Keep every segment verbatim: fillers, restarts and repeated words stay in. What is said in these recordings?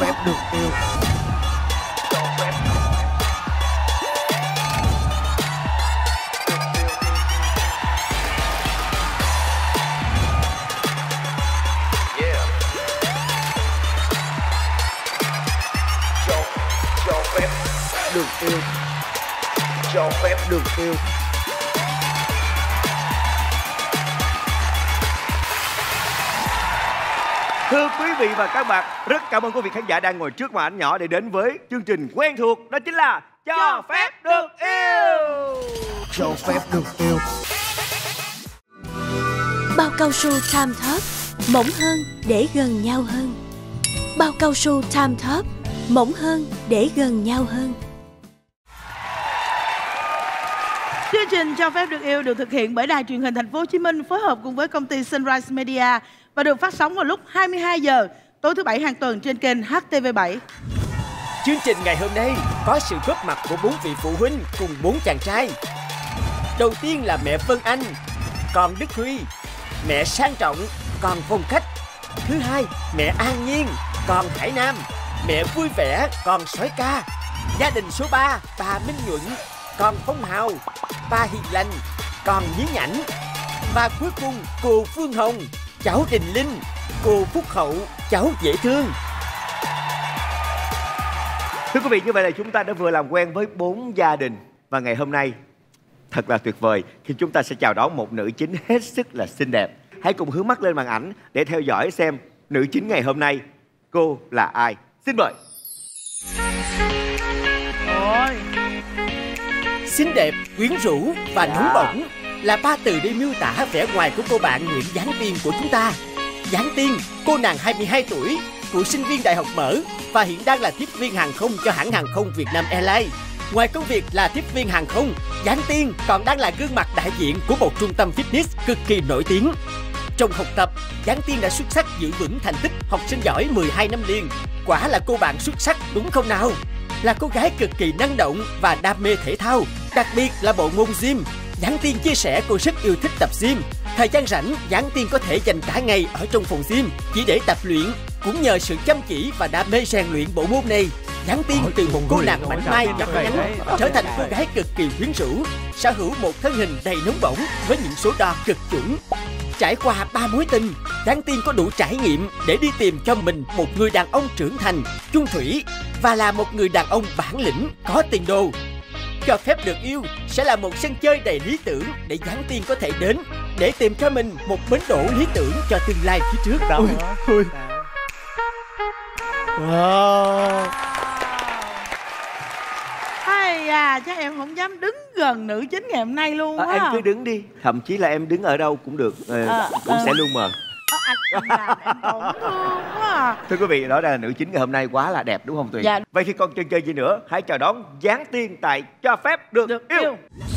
phép được yêu. Được yêu, cho phép được yêu. Thưa quý vị và các bạn, rất cảm ơn quý vị khán giả đang ngồi trước màn ảnh nhỏ để đến với chương trình quen thuộc, đó chính là Cho phép được yêu. Cho phép được yêu. Bao cao su Time Top, mỏng hơn để gần nhau hơn. Bao cao su Time Top, mỏng hơn để gần nhau hơn. Chương trình Cho phép được yêu được thực hiện bởi Đài Truyền hình Thành phố Hồ Chí Minh phối hợp cùng với công ty Sunrise Media và được phát sóng vào lúc hai mươi hai giờ tối thứ bảy hàng tuần trên kênh H T V bảy. Chương trình ngày hôm nay có sự góp mặt của bốn vị phụ huynh cùng bốn chàng trai. Đầu tiên là mẹ Vân Anh, con Đức Huy, mẹ Sang Trọng, con Phong Khách. Thứ hai, mẹ An Nhiên, con Hải Nam, mẹ Vui Vẻ, con Sói Ca. Gia đình số ba, bà Minh Nhuận, con Phong Hào, bà Hiền Lành, con Nhí Nhảnh. Và cuối cùng cô Phương Hồng, cháu Đình Linh, cô Phúc Hậu, cháu Dễ Thương. Thưa quý vị, như vậy là chúng ta đã vừa làm quen với bốn gia đình. Và ngày hôm nay thật là tuyệt vời khi chúng ta sẽ chào đón một nữ chính hết sức là xinh đẹp. Hãy cùng hướng mắt lên màn ảnh để theo dõi xem nữ chính ngày hôm nay cô là ai. Xin mời. Ôi, Xinh đẹp, quyến rũ và nóng bỏng là ba từ để miêu tả vẻ ngoài của cô bạn Nguyễn Giáng Tiên của chúng ta. Giáng Tiên, cô nàng hai mươi hai tuổi, cựu sinh viên đại học mở và hiện đang là tiếp viên hàng không cho hãng hàng không Việt Nam Airlines. Ngoài công việc là tiếp viên hàng không, Giáng Tiên còn đang là gương mặt đại diện của một trung tâm fitness cực kỳ nổi tiếng. Trong học tập, Giáng Tiên đã xuất sắc giữ vững thành tích học sinh giỏi mười hai năm liền. Quả là cô bạn xuất sắc đúng không nào? Là cô gái cực kỳ năng động và đam mê thể thao, đặc biệt là bộ môn gym. Giáng Tiên chia sẻ cô rất yêu thích tập gym. Thời gian rảnh, Giáng Tiên có thể dành cả ngày ở trong phòng gym chỉ để tập luyện. Cũng nhờ sự chăm chỉ và đam mê rèn luyện bộ môn này, Giáng Tiên từ một cô nàng mảnh mai nhỏ nhắn trở thành cô gái cực kỳ quyến rũ, sở hữu một thân hình đầy nóng bỏng với những số đo cực chuẩn. Trải qua ba mối tình, Giáng Tiên có đủ trải nghiệm để đi tìm cho mình một người đàn ông trưởng thành, chung thủy và là một người đàn ông bản lĩnh, có tiền đồ. Cho phép được yêu sẽ là một sân chơi đầy lý tưởng để Giáng Tiên có thể đến để tìm cho mình một bến đỗ lý tưởng cho tương lai phía trước. Ôi, ôi. Wow. hay à, chắc em không dám đứng gần nữ chính ngày hôm nay luôn á. À, em cứ đứng đi, thậm chí là em đứng ở đâu cũng được, à, à, cũng à. sẽ luôn mờ. À, anh, anh làm em tổn thương quá à. Thưa quý vị, đó là nữ chính ngày hôm nay quá là đẹp đúng không Tuyền? Dạ. Vậy thì còn chần chờ gì nữa, hãy chào đón Giáng Tiên tại Cho phép được, được yêu, yêu.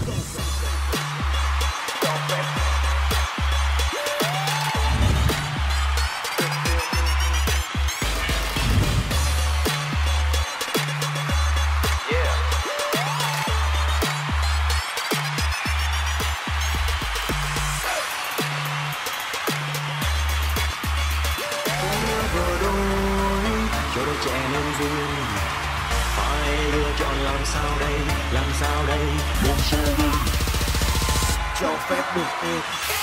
Cho phép được yêu.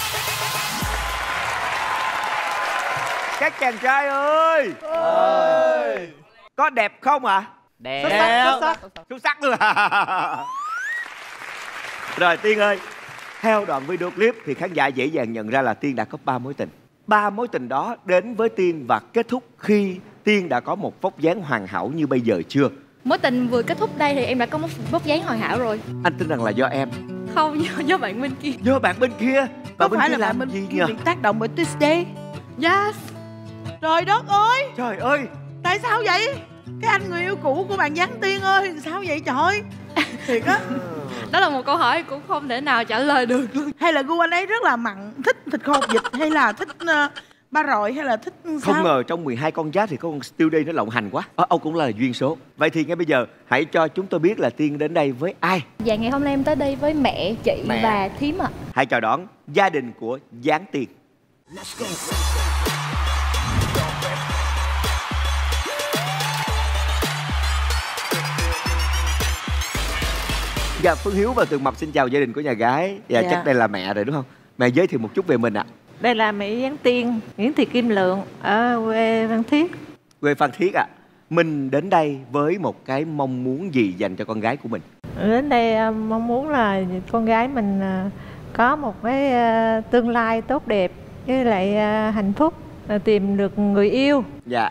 Các chàng trai ơi, ơi, có đẹp không ạ? À? Đẹp. Xuất sắc, xuất sắc, xuất sắc luôn à. Rồi Tiên ơi, theo đoạn video clip thì khán giả dễ dàng nhận ra là Tiên đã có ba mối tình. Ba mối tình đó đến với Tiên và kết thúc khi Tiên đã có một vóc dáng hoàn hảo như bây giờ chưa? Mối tình vừa kết thúc đây thì em đã có một vóc dáng hoàn hảo rồi. Anh tin rằng là do em. Không, do, do bạn bên kia. Do bạn bên kia? Và bên phải kia là làm bạn gì bên nhỉ? bị tác động bởi Tuesday. Yes. Trời đất ơi, Trời ơi, tại sao vậy? Cái anh người yêu cũ của bạn Giáng Tiên ơi, sao vậy trời? Thiệt á. Đó là một câu hỏi cũng không thể nào trả lời được luôn. Hay là gu anh ấy rất là mặn, thích thịt kho vịt hay là thích uh, ba rọi hay là thích sao? không ngờ trong mười hai con giáp thì có con Steely nó lộng hành quá. Ờ, Âu cũng là duyên số. Vậy thì ngay bây giờ hãy cho chúng tôi biết là Tiên đến đây với ai? Dạ ngày hôm nay em tới đây với mẹ, chị Mẹ. và thím ạ. Hãy chào đón gia đình của Giáng Tiên. Dạ, Phương Hiếu và Tường Mập xin chào gia đình của nhà gái. Dạ, Dạ. chắc đây là mẹ rồi đúng không? Mẹ giới thiệu một chút về mình ạ. Đây là Mỹ Giáng Tiên, Nguyễn Thị Kim Lượng ở quê Phan Thiết. Quê Phan Thiết ạ. Mình đến đây với một cái mong muốn gì dành cho con gái của mình? Đến đây à, mong muốn là con gái mình à, có một cái à, tương lai tốt đẹp với lại à, hạnh phúc, à, tìm được người yêu. Dạ.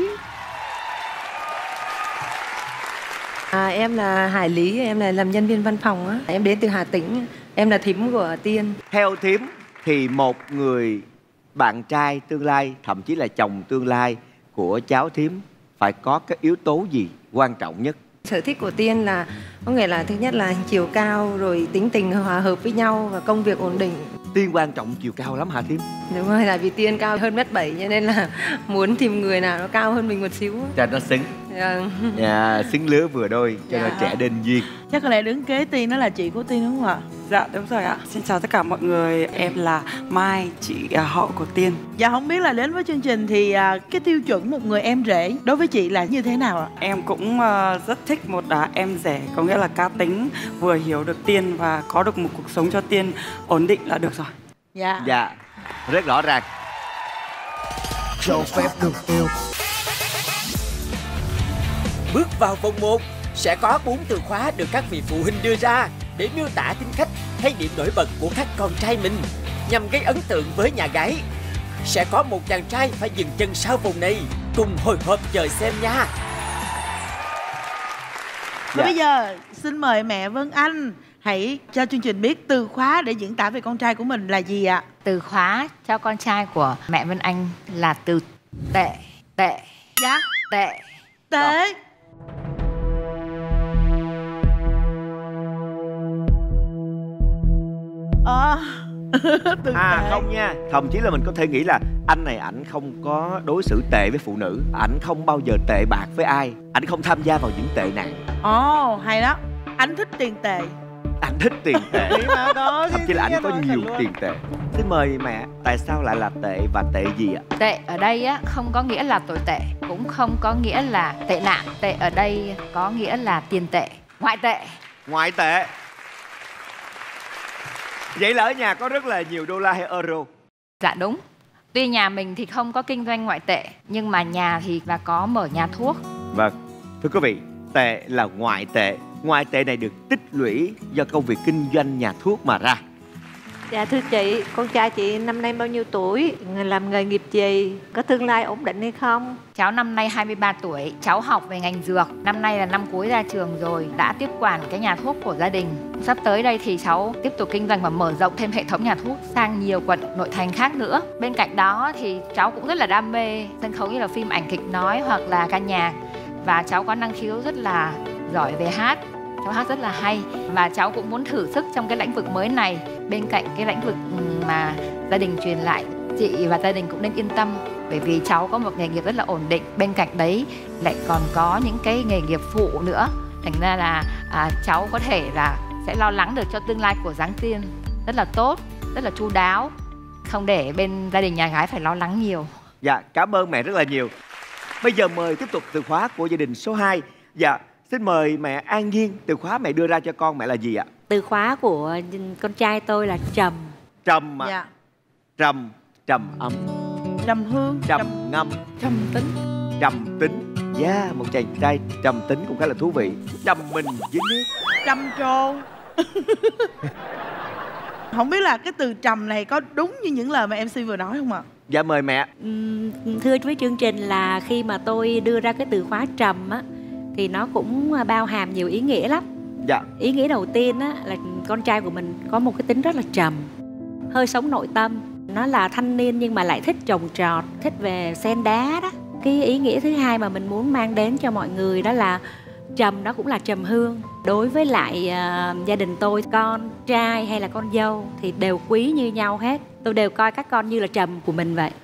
À, em là Hải Lý, em là làm nhân viên văn phòng á. Em đến từ Hà Tĩnh, em là thím của Tiên. Theo thím thì một người bạn trai tương lai, thậm chí là chồng tương lai của cháu thím phải có cái yếu tố gì quan trọng nhất? Sở thích của Tiên là có nghĩa là thứ nhất là chiều cao, rồi tính tình hòa hợp với nhau và công việc ổn định. Tiên quan trọng chiều cao lắm hả thím? Đúng rồi, là vì Tiên cao hơn mét bảy cho nên là muốn tìm người nào nó cao hơn mình một xíu. Cho nó xứng. Dạ. Dạ, xứng lứa vừa đôi cho Dạ. nó trẻ đền duyên. Chắc có lẽ đứng kế Tiên đó là chị của Tiên đúng không ạ? Dạ đúng rồi ạ. Xin chào tất cả mọi người. Em là Mai, chị à, họ của Tiên. Dạ không biết là đến với chương trình thì à, cái tiêu chuẩn một người em rể đối với chị là như thế nào ạ? Em cũng à, rất thích một à, em rể, có nghĩa là cá tính, vừa hiểu được Tiên và có được một cuộc sống cho Tiên ổn định là được rồi. Dạ. Dạ, rất rõ ràng. Cho phép được yêu. Bước vào vòng một sẽ có bốn từ khóa được các vị phụ huynh đưa ra để miêu tả tính cách hay điểm nổi bật của các con trai mình nhằm gây ấn tượng với nhà gái. Sẽ có một chàng trai phải dừng chân sau vòng này, cùng hồi hộp chờ xem nha. Và Dạ. bây giờ xin mời mẹ Vân Anh hãy cho chương trình biết từ khóa để diễn tả về con trai của mình là gì ạ? Từ khóa cho con trai của mẹ Vân Anh là từ tệ, tệ, Dạ. tệ. Tệ. Ờ. Từ À tệ. không nha, thậm chí là mình có thể nghĩ là anh này ảnh không có đối xử tệ với phụ nữ, ảnh không bao giờ tệ bạc với ai, ảnh không tham gia vào những tệ nạn, Ồ, hay đó. Anh thích tiền tệ. ảnh thích tiền tệ, Mà có thậm chí là ảnh có nhiều tiền tệ. Xin mời mẹ, tại sao lại là tệ và tệ gì ạ? Tệ ở đây á không có nghĩa là tồi tệ, cũng không có nghĩa là tệ nạn. Tệ ở đây có nghĩa là tiền tệ, ngoại tệ. Ngoại tệ. Vậy là ở nhà có rất là nhiều đô la hay euro? Dạ đúng. Tuy nhà mình thì không có kinh doanh ngoại tệ, nhưng mà nhà thì là có mở nhà thuốc. Vâng, thưa quý vị, tệ là ngoại tệ. Ngoại tệ này được tích lũy do công việc kinh doanh nhà thuốc mà ra. Dạ thưa chị, con trai chị năm nay bao nhiêu tuổi? Làm nghề nghiệp gì? Có tương lai ổn định hay không? Cháu năm nay hai mươi ba tuổi, cháu học về ngành dược. Năm nay là năm cuối ra trường rồi, đã tiếp quản cái nhà thuốc của gia đình. Sắp tới đây thì cháu tiếp tục kinh doanh và mở rộng thêm hệ thống nhà thuốc sang nhiều quận nội thành khác nữa. Bên cạnh đó thì cháu cũng rất là đam mê sân khấu như là phim ảnh kịch nói hoặc là ca nhạc. Và cháu có năng khiếu rất là giỏi về hát. Cháu hát rất là hay và cháu cũng muốn thử sức trong cái lĩnh vực mới này bên cạnh cái lĩnh vực mà gia đình truyền lại. Chị và gia đình cũng nên yên tâm bởi vì cháu có một nghề nghiệp rất là ổn định, bên cạnh đấy lại còn có những cái nghề nghiệp phụ nữa, thành ra là à, cháu có thể là sẽ lo lắng được cho tương lai của Giáng Tiên rất là tốt, rất là chu đáo, không để bên gia đình nhà gái phải lo lắng nhiều. Dạ, cảm ơn mẹ rất là nhiều. Bây giờ mời tiếp tục từ khóa của gia đình số hai. Dạ, xin mời mẹ An Nhiên, từ khóa mẹ đưa ra cho con mẹ là gì ạ? Từ khóa của con trai tôi là trầm. Trầm ạ. Dạ. Trầm, trầm âm, Trầm hương. trầm ngâm, Trầm tính. trầm tính. Dạ, yeah, một chàng trai trầm tính cũng khá là thú vị. Trầm mình dưới nước. Trầm trồ. Không biết là cái từ trầm này có đúng như những lời mà em xê vừa nói không ạ? Dạ mời mẹ. Ừm, thưa với chương trình là khi mà tôi đưa ra cái từ khóa trầm á thì nó cũng bao hàm nhiều ý nghĩa lắm. Dạ. Ý nghĩa đầu tiên á là con trai của mình có một cái tính rất là trầm, hơi sống nội tâm. Nó là thanh niên nhưng mà lại thích trồng trọt, thích về sen đá đó. Cái ý nghĩa thứ hai mà mình muốn mang đến cho mọi người đó là trầm đó cũng là trầm hương. Đối với lại uh, gia đình tôi, con trai hay là con dâu thì đều quý như nhau hết. Tôi đều coi các con như là trầm của mình vậy.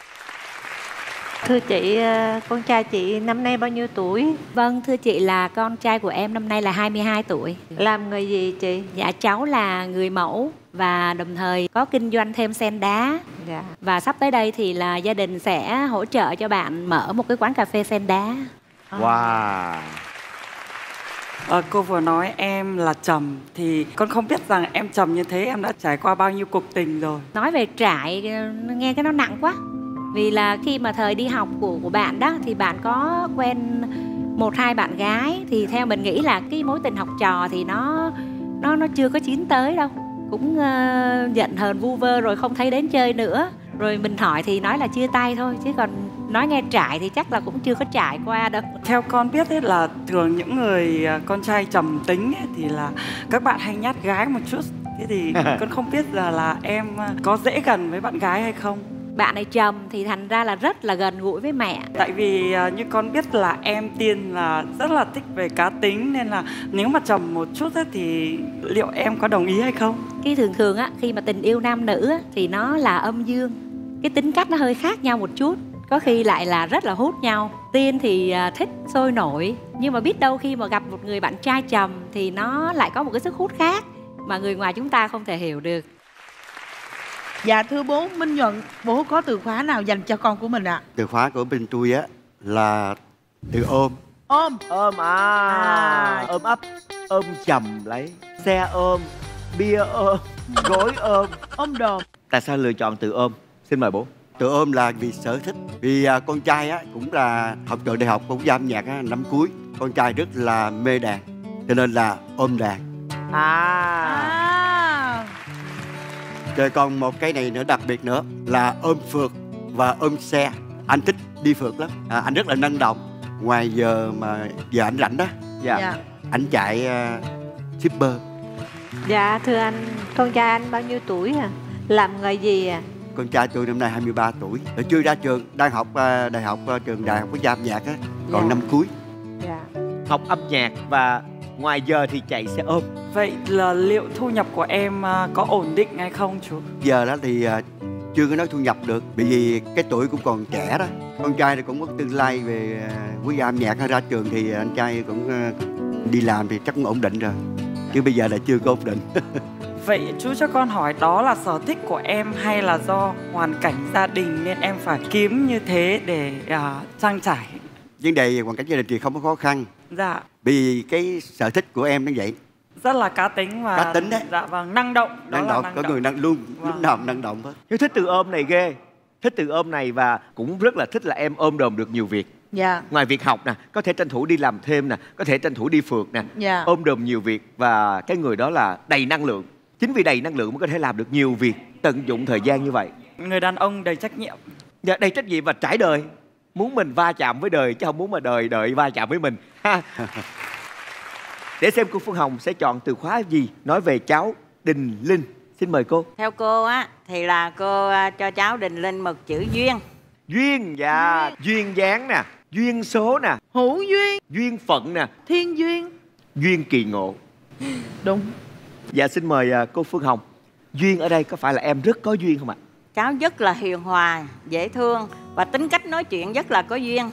Thưa chị, con trai chị năm nay bao nhiêu tuổi? Vâng, thưa chị là con trai của em năm nay là hai mươi hai tuổi. Làm nghề gì chị? Dạ cháu là người mẫu và đồng thời có kinh doanh thêm sen đá. Dạ. Và sắp tới đây thì là gia đình sẽ hỗ trợ cho bạn mở một cái quán cà phê sen đá. Wow. Ờ, cô vừa nói em là trầm, thì con không biết rằng em trầm như thế em đã trải qua bao nhiêu cuộc tình rồi. Nói về trải nghe cái nó nặng quá. Vì là khi mà thời đi học của của bạn đó thì bạn có quen một hai bạn gái, thì theo mình nghĩ là cái mối tình học trò thì nó nó nó chưa có chín tới đâu, cũng uh, giận hờn vu vơ rồi không thấy đến chơi nữa, rồi mình hỏi thì nói là chia tay thôi, chứ còn nói nghe trải thì chắc là cũng chưa có trải qua đâu. Theo con biết ấy là thường những người con trai trầm tính ấy, thì là các bạn hay nhát gái một chút. Thế thì con không biết là là em có dễ gần với bạn gái hay không. Bạn này trầm thì thành ra là rất là gần gũi với mẹ. Tại vì như con biết là em Tiên là rất là thích về cá tính, nên là nếu mà trầm một chút ấy, thì liệu em có đồng ý hay không? Cái thường thường á, khi mà tình yêu nam nữ á, thì nó là âm dương, cái tính cách nó hơi khác nhau một chút, có khi lại là rất là hút nhau. Tiên thì thích sôi nổi, nhưng mà biết đâu khi mà gặp một người bạn trai trầm thì nó lại có một cái sức hút khác mà người ngoài chúng ta không thể hiểu được. Dạ thưa bố Minh Nhuận, bố có từ khóa nào dành cho con của mình ạ? À? Từ khóa của bên tôi á là từ ôm. Ôm. Ôm à, à. Ôm ấp, ôm chầm lấy, xe ôm, bia ôm, gối ôm, ôm đồm. Tại sao lựa chọn từ ôm? Xin mời bố. Từ ôm là vì sở thích. Vì à, con trai á cũng là học trường đại học cũng âm nhạc á, năm cuối. Con trai rất là mê đàn, cho nên là ôm đàn. À, à. Rồi còn một cái này nữa đặc biệt nữa là ôm phượt và ôm xe. Anh thích đi phượt lắm, à, anh rất là năng động. Ngoài giờ mà giờ anh rảnh đó, dạ. dạ. anh chạy uh, shipper. Dạ thưa anh, con trai anh bao nhiêu tuổi à? Làm nghề gì à? Con trai tôi năm nay hai mươi ba tuổi, chưa ra trường, đang học uh, đại học uh, trường đại học quốc gia âm nhạc á, còn dạ. năm cuối. Dạ. Học âm nhạc và ngoài giờ thì chạy xe ôm. Vậy là liệu thu nhập của em uh, có ổn định hay không chú? Giờ đó thì uh, chưa có nói thu nhập được, bởi vì cái tuổi cũng còn trẻ đó. Con trai thì cũng có tương lai về uh, quốc gia âm nhạc, ra trường thì anh trai cũng uh, đi làm thì chắc cũng ổn định rồi. Chứ bây giờ là chưa có ổn định. Vậy chú cho con hỏi, đó là sở thích của em hay là do hoàn cảnh gia đình nên em phải kiếm như thế để uh, trang trải? Vấn đề hoàn cảnh gia đình thì không có khó khăn. Dạ. Vì cái sở thích của em nó vậy. Rất là cá tính và cá tính đấy. Dạ vâng, năng động. Đó năng là động, năng có động. người năng luôn, Vâng. lúc nào cũng năng động hết. Hiếu thích từ ôm này ghê. Thích từ ôm này và cũng rất là thích là em ôm đồm được nhiều việc. Dạ. Ngoài việc học nè, có thể tranh thủ đi làm thêm nè, có thể tranh thủ đi phượt nè. Dạ. Ôm đồm nhiều việc và cái người đó là đầy năng lượng. Chính vì đầy năng lượng mới có thể làm được nhiều việc, tận dụng thời gian như vậy. Người đàn ông đầy trách nhiệm. Dạ, đầy trách nhiệm và trải đời. Muốn mình va chạm với đời chứ không muốn mà đời đợi va chạm với mình. Để xem cô Phương Hồng sẽ chọn từ khóa gì nói về cháu Đình Linh. Xin mời cô. Theo cô á thì là cô cho cháu Đình Linh một chữ duyên. Duyên, dạ. Duyên dáng nè, duyên số nè, hữu duyên, duyên phận nè, thiên duyên, duyên kỳ ngộ. Đúng. Dạ xin mời cô Phương Hồng. Duyên ở đây có phải là em rất có duyên không ạ? Cháu rất là hiền hòa, dễ thương và tính cách nói chuyện rất là có duyên.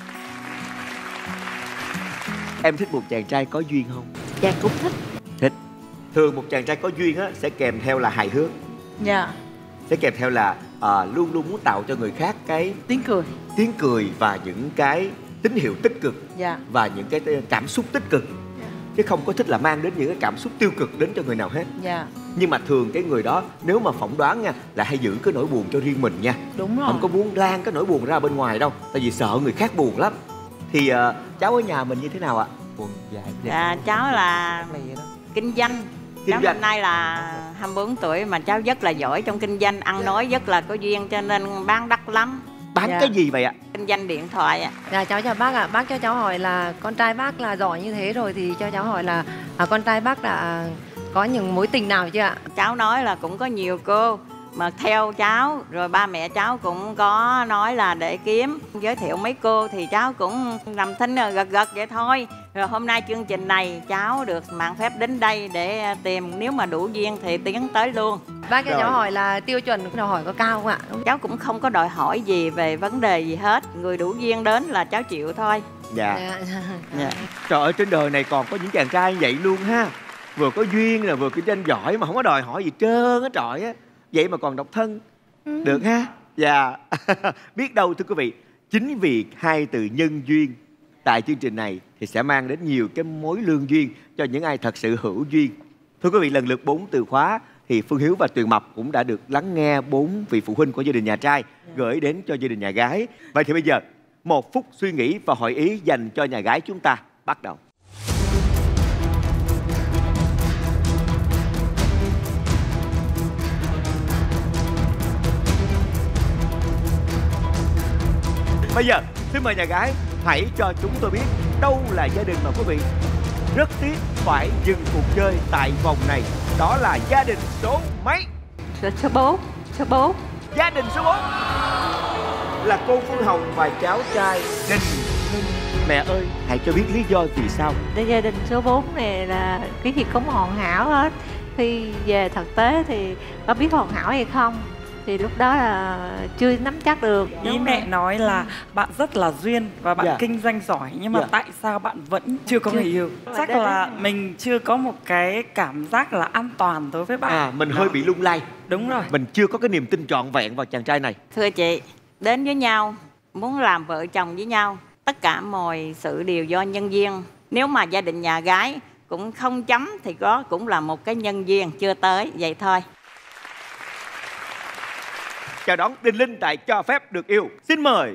Em thích một chàng trai có duyên không? Dạ cũng thích. Thích. Thường một chàng trai có duyên á sẽ kèm theo là hài hước. Dạ. Sẽ kèm theo là à, luôn luôn muốn tạo cho người khác cái tiếng cười, tiếng cười và những cái tín hiệu tích cực. Dạ. Và những cái cảm xúc tích cực. Dạ. Chứ không có thích là mang đến những cái cảm xúc tiêu cực đến cho người nào hết. Dạ. Nhưng mà thường cái người đó nếu mà phỏng đoán nha là hay giữ cái nỗi buồn cho riêng mình nha. Đúng rồi. Không có muốn lan cái nỗi buồn ra bên ngoài đâu, tại vì sợ người khác buồn lắm. Thì uh, cháu ở nhà mình như thế nào ạ? Buồn dài. Dạ cháu là kinh doanh. Kinh cháu doanh. năm nay là hai mươi bốn tuổi mà cháu rất là giỏi trong kinh doanh, ăn nói rất là có duyên cho nên bán đắt lắm. Bán dạ. cái gì vậy ạ? Kinh doanh điện thoại ạ. Dạ cháu chào bác ạ. Bác cho cháu hỏi là con trai bác là giỏi như thế rồi thì cho cháu hỏi là à, con trai bác đã có những mối tình nào chưa ạ? Cháu nói là cũng có nhiều cô mà theo cháu, rồi ba mẹ cháu cũng có nói là để kiếm giới thiệu mấy cô thì cháu cũng làm thinh gật gật vậy thôi. Rồi hôm nay chương trình này cháu được mạng phép đến đây để tìm, nếu mà đủ duyên thì tiến tới luôn. Bác cho cháu hỏi là tiêu chuẩn đòi hỏi có cao không ạ? Cháu cũng không có đòi hỏi gì về vấn đề gì hết, người đủ duyên đến là cháu chịu thôi. Dạ. Dạ. Dạ. Trời ơi, trên đời này còn có những chàng trai như vậy luôn ha. Vừa có duyên là vừa kinh doanh giỏi mà không có đòi hỏi gì trơn á trời á. Vậy mà còn độc thân. Ừ. Được ha. Dạ. Biết đâu thưa quý vị, chính vì hai từ nhân duyên tại chương trình này thì sẽ mang đến nhiều cái mối lương duyên cho những ai thật sự hữu duyên. Thưa quý vị, lần lượt bốn từ khóa thì Phương Hiếu và Tuyền Mập cũng đã được lắng nghe bốn vị phụ huynh của gia đình nhà trai gửi đến cho gia đình nhà gái. Vậy thì bây giờ một phút suy nghĩ và hội ý dành cho nhà gái chúng ta bắt đầu. Bây giờ xin mời nhà gái hãy cho chúng tôi biết đâu là gia đình mà quý vị rất tiếc phải dừng cuộc chơi tại vòng này. Đó là gia đình số mấy? Số bốn. Số bốn. Gia đình số bốn là cô Phương Hồng và cháu trai Đình. Mẹ ơi, hãy cho biết lý do vì sao. Để gia đình số bốn này là cái gì cũng hoàn hảo hết. Khi về thực tế thì có biết hoàn hảo hay không thì lúc đó là chưa nắm chắc được. Ý mẹ nói là bạn rất là duyên và bạn Dạ. kinh doanh giỏi, nhưng mà Dạ. tại sao bạn vẫn chưa có Chưa. người yêu? Chắc Đấy, là đấy. mình chưa có một cái cảm giác là an toàn đối với bạn. À, mình hơi bị lung lay. Đúng rồi. Mình chưa có cái niềm tin trọn vẹn vào chàng trai này. Thưa chị, đến với nhau, muốn làm vợ chồng với nhau, tất cả mọi sự đều do nhân duyên. Nếu mà gia đình nhà gái cũng không chấm thì có cũng là một cái nhân duyên chưa tới, vậy thôi. Chào đón Đình Linh tại Cho Phép Được Yêu. Xin mời.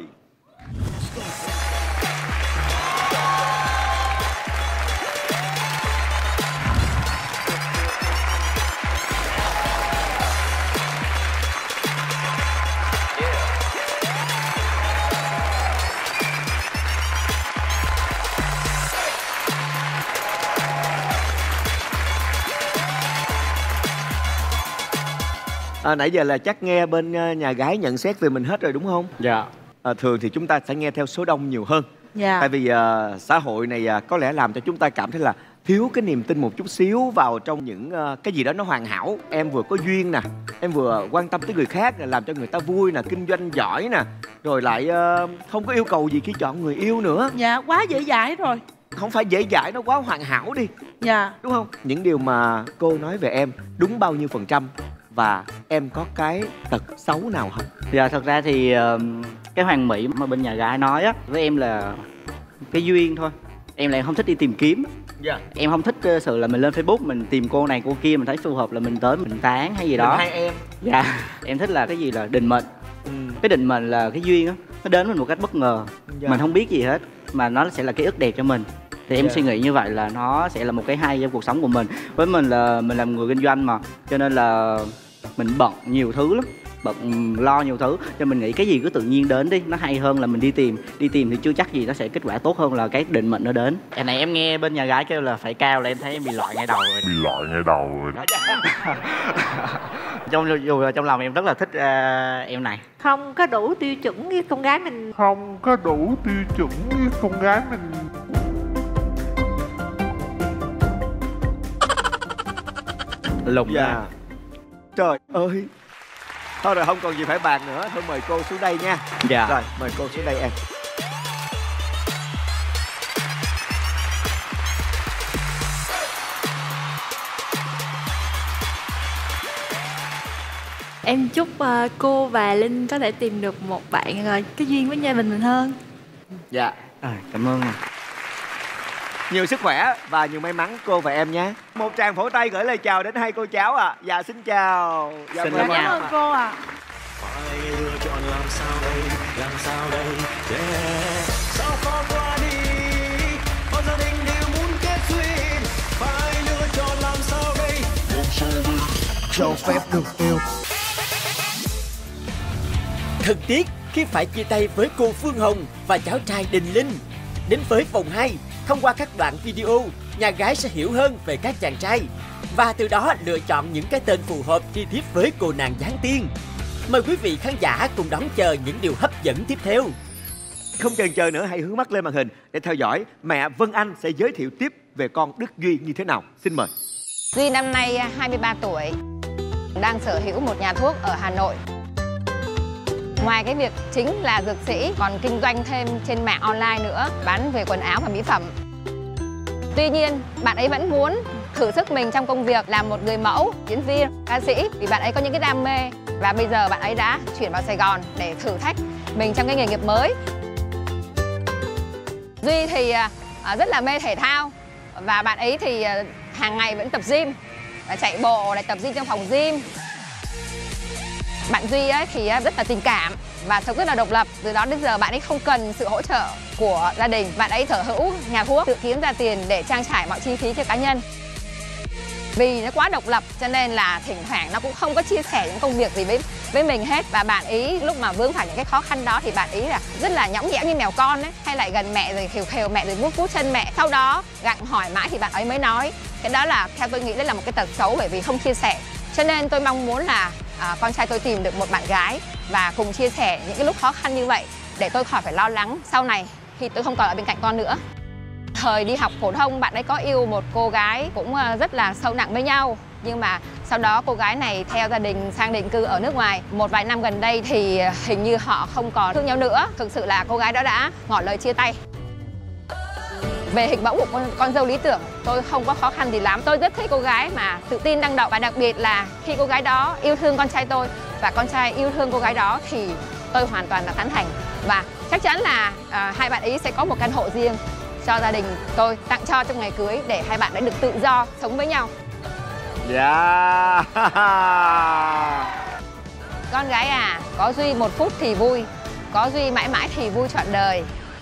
À, nãy giờ là chắc nghe bên uh, nhà gái nhận xét về mình hết rồi đúng không? Dạ. À, thường thì chúng ta sẽ nghe theo số đông nhiều hơn. Dạ. Tại vì uh, xã hội này uh, có lẽ làm cho chúng ta cảm thấy là thiếu cái niềm tin một chút xíu vào trong những uh, cái gì đó nó hoàn hảo. Em vừa có duyên nè, em vừa quan tâm tới người khác nè, làm cho người ta vui nè, kinh doanh giỏi nè, rồi lại uh, không có yêu cầu gì khi chọn người yêu nữa. Dạ, quá dễ dãi rồi. Không phải dễ dãi, nó quá hoàn hảo đi. Dạ. Đúng không? Những điều mà cô nói về em đúng bao nhiêu phần trăm? Và em có cái tật xấu nào không? Dạ, thật ra thì uh, cái hoàn mỹ mà bên nhà gái nói á với em là cái duyên thôi. Em lại không thích đi tìm kiếm. Dạ. Em không thích uh, sự là mình lên Facebook mình tìm cô này cô kia, mình thấy phù hợp là mình tới mình tán hay gì đó. Mình hai em. Dạ. Em thích là cái gì là định mệnh. Ừ. Cái định mệnh là cái duyên á, nó đến mình một cách bất ngờ. Dạ. Mình không biết gì hết mà nó sẽ là cái ức đẹp cho mình. Thì em Dạ. suy nghĩ như vậy là nó sẽ là một cái hay trong cuộc sống của mình. Với mình là mình làm người kinh doanh mà, cho nên là mình bận nhiều thứ lắm, bận lo nhiều thứ, cho mình nghĩ cái gì cứ tự nhiên đến đi, nó hay hơn là mình đi tìm. Đi tìm thì chưa chắc gì nó sẽ kết quả tốt hơn là cái định mệnh nó đến. Cái này em nghe bên nhà gái kêu là phải cao là em thấy em bị loại ngay đầu rồi. Bị loại ngay đầu rồi. Trong dù là trong lòng em rất là thích uh, em này. Không có đủ tiêu chuẩn với con gái mình. Không có đủ tiêu chuẩn với con gái mình. Lùng Dạ. ra. Trời ơi. Thôi rồi không còn gì phải bàn nữa. Thôi mời cô xuống đây nha. Dạ. Rồi mời cô xuống đây em. Em chúc uh, cô và Linh có thể tìm được một bạn uh, cái duyên với gia đình mình hơn. Dạ. À, cảm ơn. Nhiều sức khỏe và nhiều may mắn cô và em nhé. Một tràng phổ tay gửi lời chào đến hai cô cháu ạ. À. Dạ xin chào. Dạ, Xin mời cảm Cảm ơn cô ạ. Phải lựa chọn làm sao đây, làm sao đây, yeah. Sao khó qua đi, bao gia đình đều muốn kết duyên. Phải lựa chọn làm sao đây, làm sao đây, Cho phép được yêu. Thật tiếc khi phải chia tay với cô Phương Hồng và cháu trai Đình Linh. Đến với vòng hai, thông qua các đoạn video, nhà gái sẽ hiểu hơn về các chàng trai và từ đó lựa chọn những cái tên phù hợp đi tiếp với cô nàng Giáng Tiên. Mời quý vị khán giả cùng đón chờ những điều hấp dẫn tiếp theo. Không chần chờ nữa, hãy hướng mắt lên màn hình để theo dõi mẹ Vân Anh sẽ giới thiệu tiếp về con Đức Duy như thế nào. Xin mời. Duy năm nay hai mươi ba tuổi, đang sở hữu một nhà thuốc ở Hà Nội. Ngoài cái việc chính là dược sĩ, còn kinh doanh thêm trên mạng online nữa, bán về quần áo và mỹ phẩm. Tuy nhiên, bạn ấy vẫn muốn thử sức mình trong công việc làm một người mẫu, diễn viên, ca sĩ vì bạn ấy có những cái đam mê. Và bây giờ bạn ấy đã chuyển vào Sài Gòn để thử thách mình trong cái nghề nghiệp mới. Duy thì à, rất là mê thể thao. Và bạn ấy thì à, hàng ngày vẫn tập gym, chạy bộ, lại tập gym trong phòng gym. Bạn Duy ấy thì rất là tình cảm và sống rất là độc lập. Từ đó đến giờ bạn ấy không cần sự hỗ trợ của gia đình. Bạn ấy sở hữu nhà thuốc, tự kiếm ra tiền để trang trải mọi chi phí cho cá nhân. Vì nó quá độc lập cho nên là thỉnh thoảng nó cũng không có chia sẻ những công việc gì với với mình hết. Và bạn ấy lúc mà vướng phải những cái khó khăn đó thì bạn ấy là rất là nhõng nhẽo như mèo con ấy, hay lại gần mẹ rồi khều khều mẹ rồi vuốt vuốt chân mẹ. Sau đó gặng hỏi mãi thì bạn ấy mới nói. Cái đó là theo tôi nghĩ đây là một cái tật xấu, bởi vì không chia sẻ. Cho nên tôi mong muốn là à, con trai tôi tìm được một bạn gái và cùng chia sẻ những cái lúc khó khăn như vậy, để tôi khỏi phải lo lắng sau này khi tôi không còn ở bên cạnh con nữa. Thời đi học phổ thông, bạn ấy có yêu một cô gái cũng rất là sâu nặng với nhau. Nhưng mà sau đó cô gái này theo gia đình sang định cư ở nước ngoài. Một vài năm gần đây thì hình như họ không còn thương nhau nữa. Thực sự là cô gái đó đã ngỏ lời chia tay. Về hình mẫu của con, con dâu lý tưởng, tôi không có khó khăn gì lắm. Tôi rất thích cô gái mà tự tin năng động. Và đặc biệt là khi cô gái đó yêu thương con trai tôi và con trai yêu thương cô gái đó thì tôi hoàn toàn là tán thành. Và chắc chắn là à, hai bạn ấy sẽ có một căn hộ riêng cho gia đình tôi tặng cho trong ngày cưới, để hai bạn đã được tự do sống với nhau. Dạ. Con gái à, có Duy một phút thì vui, có Duy mãi mãi thì vui trọn đời.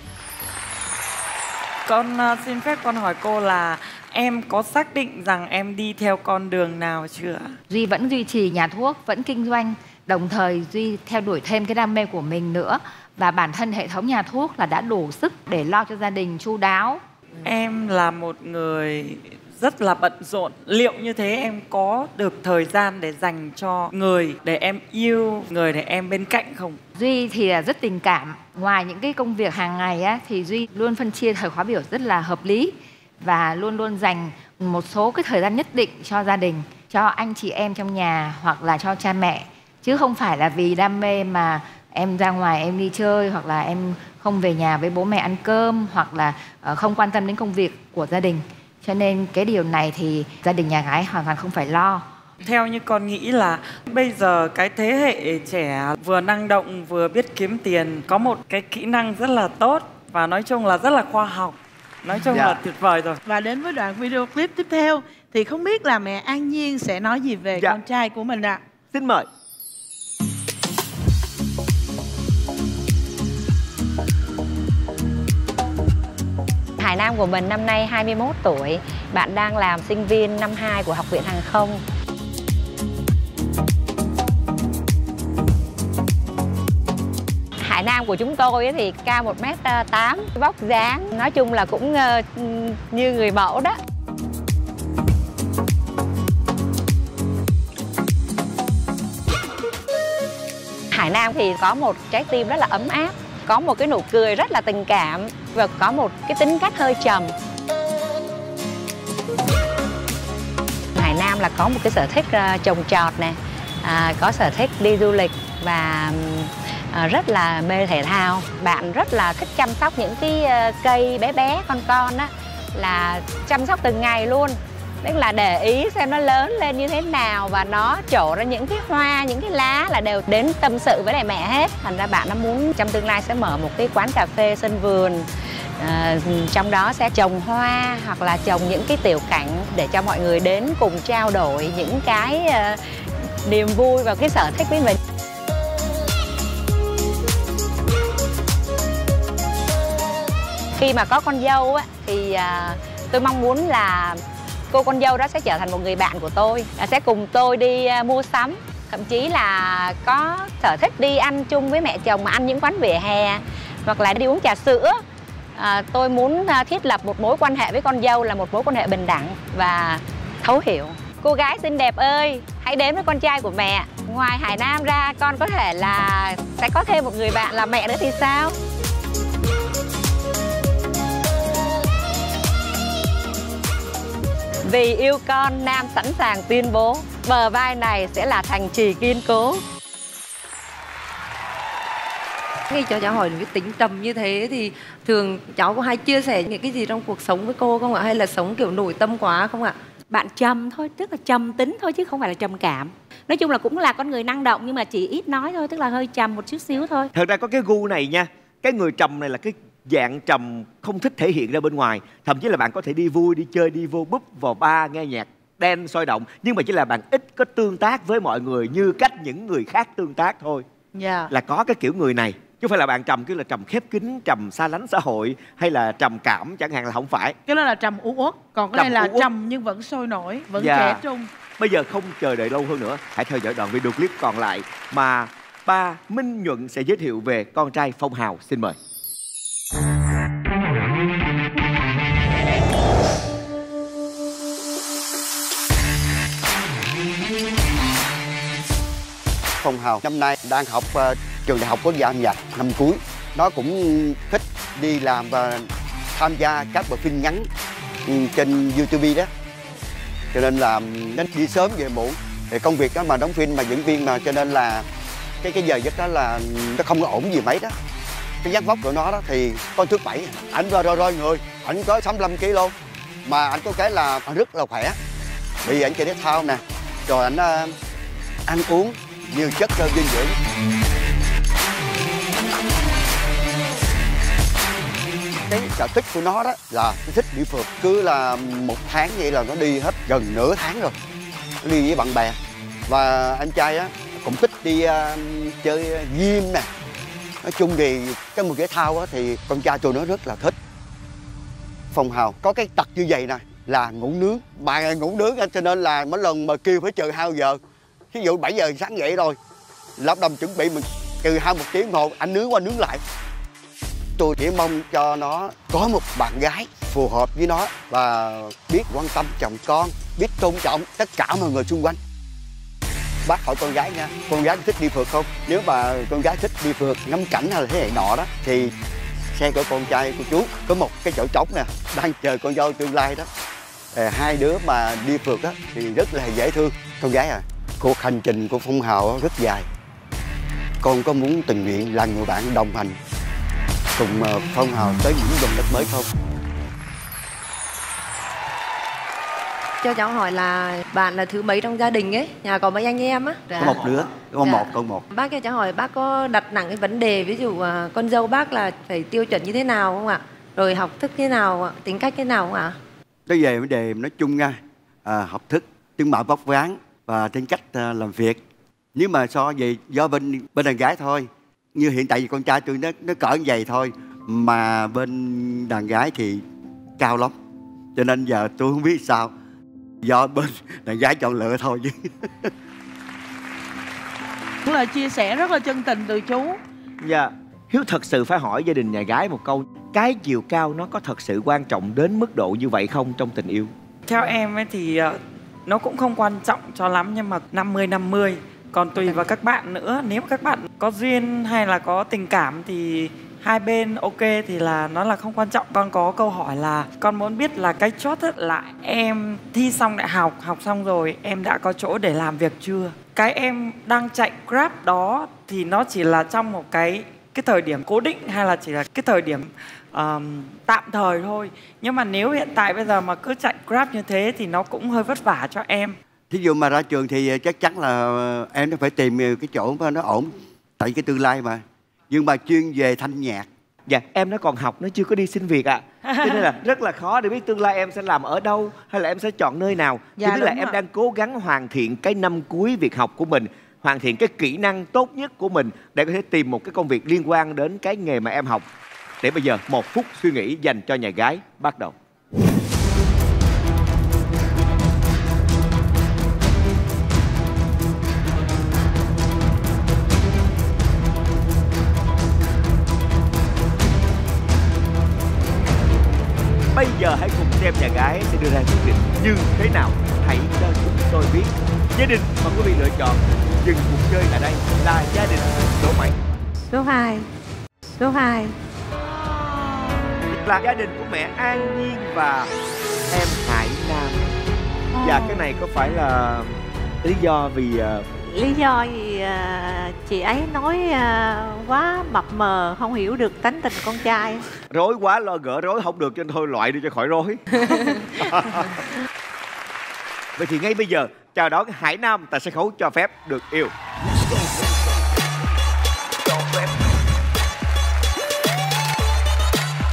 Con uh, xin phép con hỏi cô là em có xác định rằng em đi theo con đường nào chưa? Duy vẫn duy trì nhà thuốc, vẫn kinh doanh. Đồng thời Duy theo đuổi thêm cái đam mê của mình nữa. Và bản thân hệ thống nhà thuốc là đã đủ sức để lo cho gia đình chu đáo. Em là một người rất là bận rộn. Liệu như thế em có được thời gian để dành cho người để em yêu, người để em bên cạnh không? Duy thì là rất tình cảm. Ngoài những cái công việc hàng ngày á, thì Duy luôn phân chia thời khóa biểu rất là hợp lý. Và luôn luôn dành một số cái thời gian nhất định cho gia đình, cho anh chị em trong nhà hoặc là cho cha mẹ. Chứ không phải là vì đam mê mà em ra ngoài em đi chơi, hoặc là em không về nhà với bố mẹ ăn cơm, hoặc là không quan tâm đến công việc của gia đình. Cho nên cái điều này thì gia đình nhà gái hoàn toàn không phải lo. Theo như con nghĩ là bây giờ cái thế hệ trẻ vừa năng động vừa biết kiếm tiền, có một cái kỹ năng rất là tốt và nói chung là rất là khoa học. Nói chung dạ. là tuyệt vời rồi. Và đến với đoạn video clip tiếp theo thì không biết là mẹ An Nhiên sẽ nói gì về dạ. con trai của mình ạ. À. Xin mời. Hải Nam của mình năm nay hai mươi mốt tuổi. Bạn đang làm sinh viên năm hai của Học viện Hàng không. Hải Nam của chúng tôi thì cao một mét tám, vóc dáng nói chung là cũng như người mẫu đó. Hải Nam thì có một trái tim rất là ấm áp, có một cái nụ cười rất là tình cảm và có một cái tính cách hơi trầm. Hải Nam là có một cái sở thích uh, trồng trọt nè, à, có sở thích đi du lịch và uh, rất là mê thể thao. Bạn rất là thích chăm sóc những cái uh, cây bé bé con con á, là chăm sóc từng ngày luôn. Tức là để ý xem nó lớn lên như thế nào và nó trổ ra những cái hoa, những cái lá là đều đến tâm sự với lại mẹ hết. Thành ra bạn nó muốn trong tương lai sẽ mở một cái quán cà phê sân vườn, à, trong đó sẽ trồng hoa hoặc là trồng những cái tiểu cảnh để cho mọi người đến cùng trao đổi những cái uh, niềm vui và cái sở thích với mình. Khi mà có con dâu á, thì uh, tôi mong muốn là cô con dâu đó sẽ trở thành một người bạn của tôi, sẽ cùng tôi đi mua sắm, thậm chí là có sở thích đi ăn chung với mẹ chồng mà ăn những quán vỉa hè hoặc là đi uống trà sữa. À, tôi muốn thiết lập một mối quan hệ với con dâu là một mối quan hệ bình đẳng và thấu hiểu. Cô gái xinh đẹp ơi, hãy đến với con trai của mẹ. Ngoài Hải Nam ra, con có thể là sẽ có thêm một người bạn là mẹ nữa thì sao? Vì yêu con, Nam sẵn sàng tuyên bố bờ vai này sẽ là thành trì kiên cố. Khi cho cháu hỏi cái tính trầm như thế thì thường cháu có hay chia sẻ những cái gì trong cuộc sống với cô không ạ? Hay là sống kiểu nội tâm quá không ạ? Bạn trầm thôi, tức là trầm tính thôi chứ không phải là trầm cảm. Nói chung là cũng là con người năng động nhưng mà chỉ ít nói thôi, tức là hơi trầm một chút xíu thôi. Thật ra có cái gu này nha, cái người trầm này là cái dạng trầm không thích thể hiện ra bên ngoài. Thậm chí là bạn có thể đi vui, đi chơi, đi vô búp, vào bar, nghe nhạc đen sôi động, nhưng mà chỉ là bạn ít có tương tác với mọi người như cách những người khác tương tác thôi. Dạ. Là có cái kiểu người này, chứ không phải là bạn trầm kiểu là trầm khép kín, trầm xa lánh xã hội hay là trầm cảm chẳng hạn, là không phải. Cái đó là trầm u uất, còn cái Trầm này là u uất. trầm nhưng vẫn sôi nổi, vẫn Dạ. trẻ trung. Bây giờ không chờ đợi lâu hơn nữa, hãy theo dõi đoạn video clip còn lại mà ba Minh Nhuận sẽ giới thiệu về con trai Phong Hào. Xin mời. Phong Hào năm nay đang học uh, trường đại học quốc gia âm nhạc năm cuối. Nó cũng thích đi làm và tham gia các bộ phim ngắn um, trên YouTube đó. Cho nên là nó đi sớm về muộn. Thì công việc đó mà đóng phim mà diễn viên mà, cho nên là cái cái giờ giấc đó là nó không có ổn gì mấy đó. Cái dáng vóc của nó đó thì con thứ bảy, ảnh roi roi roi người, ảnh có sáu mươi lăm ki lô mà ảnh có cái là ảnh rất là khỏe. Vì ảnh chơi thể thao nè, rồi ảnh uh, ăn uống nhiều chất uh, dinh dưỡng. Cái sở thích của nó đó là nó thích đi phượt, cứ là một tháng vậy là nó đi hết gần nửa tháng rồi, nó đi với bạn bè. Và anh trai á cũng thích đi uh, chơi gym nè. Nói chung thì cái môn thể thao á thì con trai tôi nó rất là thích. Phong Hào có cái tật như vậy nè, là ngủ nướng, mà ngủ nướng cho nên là mỗi lần mà kêu phải chờ hai giờ. Ví dụ bảy giờ sáng dậy rồi, lắp đầm chuẩn bị mình trừ hai một tiếng hồ, anh nướng qua nướng lại. Tôi chỉ mong cho nó có một bạn gái phù hợp với nó và biết quan tâm chồng con, biết tôn trọng tất cả mọi người xung quanh. Bác hỏi con gái nha, con gái thích đi phượt không? Nếu mà con gái thích đi phượt, ngắm cảnh hay là thế này nọ đó, thì xe của con trai của chú có một cái chỗ trống nè, đang chờ con dâu tương lai đó. À, hai đứa mà đi phượt đó thì rất là dễ thương. Con gái à, cuộc hành trình của Phong Hào rất dài. Con có muốn tình nguyện là người bạn đồng hành cùng Phong Hào tới những vùng đất mới không? Cho cháu hỏi là bạn là thứ mấy trong gia đình ấy, nhà có mấy anh em á? Có một đứa, có Dạ. một, con một. Bác cho cháu hỏi bác có đặt nặng cái vấn đề ví dụ à, con dâu bác là phải tiêu chuẩn như thế nào không ạ? Rồi học thức thế nào, tính cách thế nào không ạ? Tới về vấn đề nói chung nha, à, học thức, tướng mạo vóc dáng và tính cách à, làm việc. Nếu mà so về do bên bên đàn gái thôi, như hiện tại thì con trai tôi nó nó cỡ như vậy thôi, mà bên đàn gái thì cao lắm, cho nên giờ tôi không biết sao, do bên đàn gái chọn lựa thôi chứ. Cũng là chia sẻ rất là chân tình từ chú. Dạ. Hiếu thật sự phải hỏi gia đình nhà gái một câu, cái chiều cao nó có thật sự quan trọng đến mức độ như vậy không trong tình yêu? Theo em ấy thì uh, nó cũng không quan trọng cho lắm, nhưng mà năm mươi năm mươi. Còn tùy vào các bạn nữa. Nếu các bạn có duyên hay là có tình cảm thì hai bên ok thì là nó là không quan trọng. Con có câu hỏi là con muốn biết là cái chốt là em thi xong đại học, học xong rồi em đã có chỗ để làm việc chưa? Cái em đang chạy Grab đó thì nó chỉ là trong một cái cái thời điểm cố định hay là chỉ là cái thời điểm um, tạm thời thôi. Nhưng mà nếu hiện tại bây giờ mà cứ chạy Grab như thế thì nó cũng hơi vất vả cho em. Thí dụ mà ra trường thì chắc chắn là em nó phải tìm cái chỗ mà nó ổn, tại cái tương lai mà. Nhưng mà chuyên về thanh nhạc. Dạ, em nó còn học, nó chưa có đi xin việc ạ. À. Cho nên là rất là khó để biết tương lai em sẽ làm ở đâu hay là em sẽ chọn nơi nào. Dạ, Thì tức là đúng em rồi. đang cố gắng hoàn thiện cái năm cuối việc học của mình, hoàn thiện cái kỹ năng tốt nhất của mình để có thể tìm một cái công việc liên quan đến cái nghề mà em học. Để bây giờ một phút suy nghĩ dành cho nhà gái bắt đầu. Bây giờ hãy cùng xem nhà gái sẽ đưa ra quyết định như thế nào. Hãy cho chúng tôi biết. Gia đình mà quý vị lựa chọn dừng cuộc chơi tại đây là gia đình số mấy? Số hai. Số hai. Là gia đình của mẹ An Nhiên và em Hải Nam. Và cái này có phải là lý do vì uh, Lý do vì à, chị ấy nói à, quá mập mờ, không hiểu được tánh tình con trai. rối quá lo gỡ rối không được, cho nên thôi loại đi cho khỏi rối. Vậy thì ngay bây giờ chào đón Hải Nam tại sân khấu Cho Phép Được Yêu. Cho phép.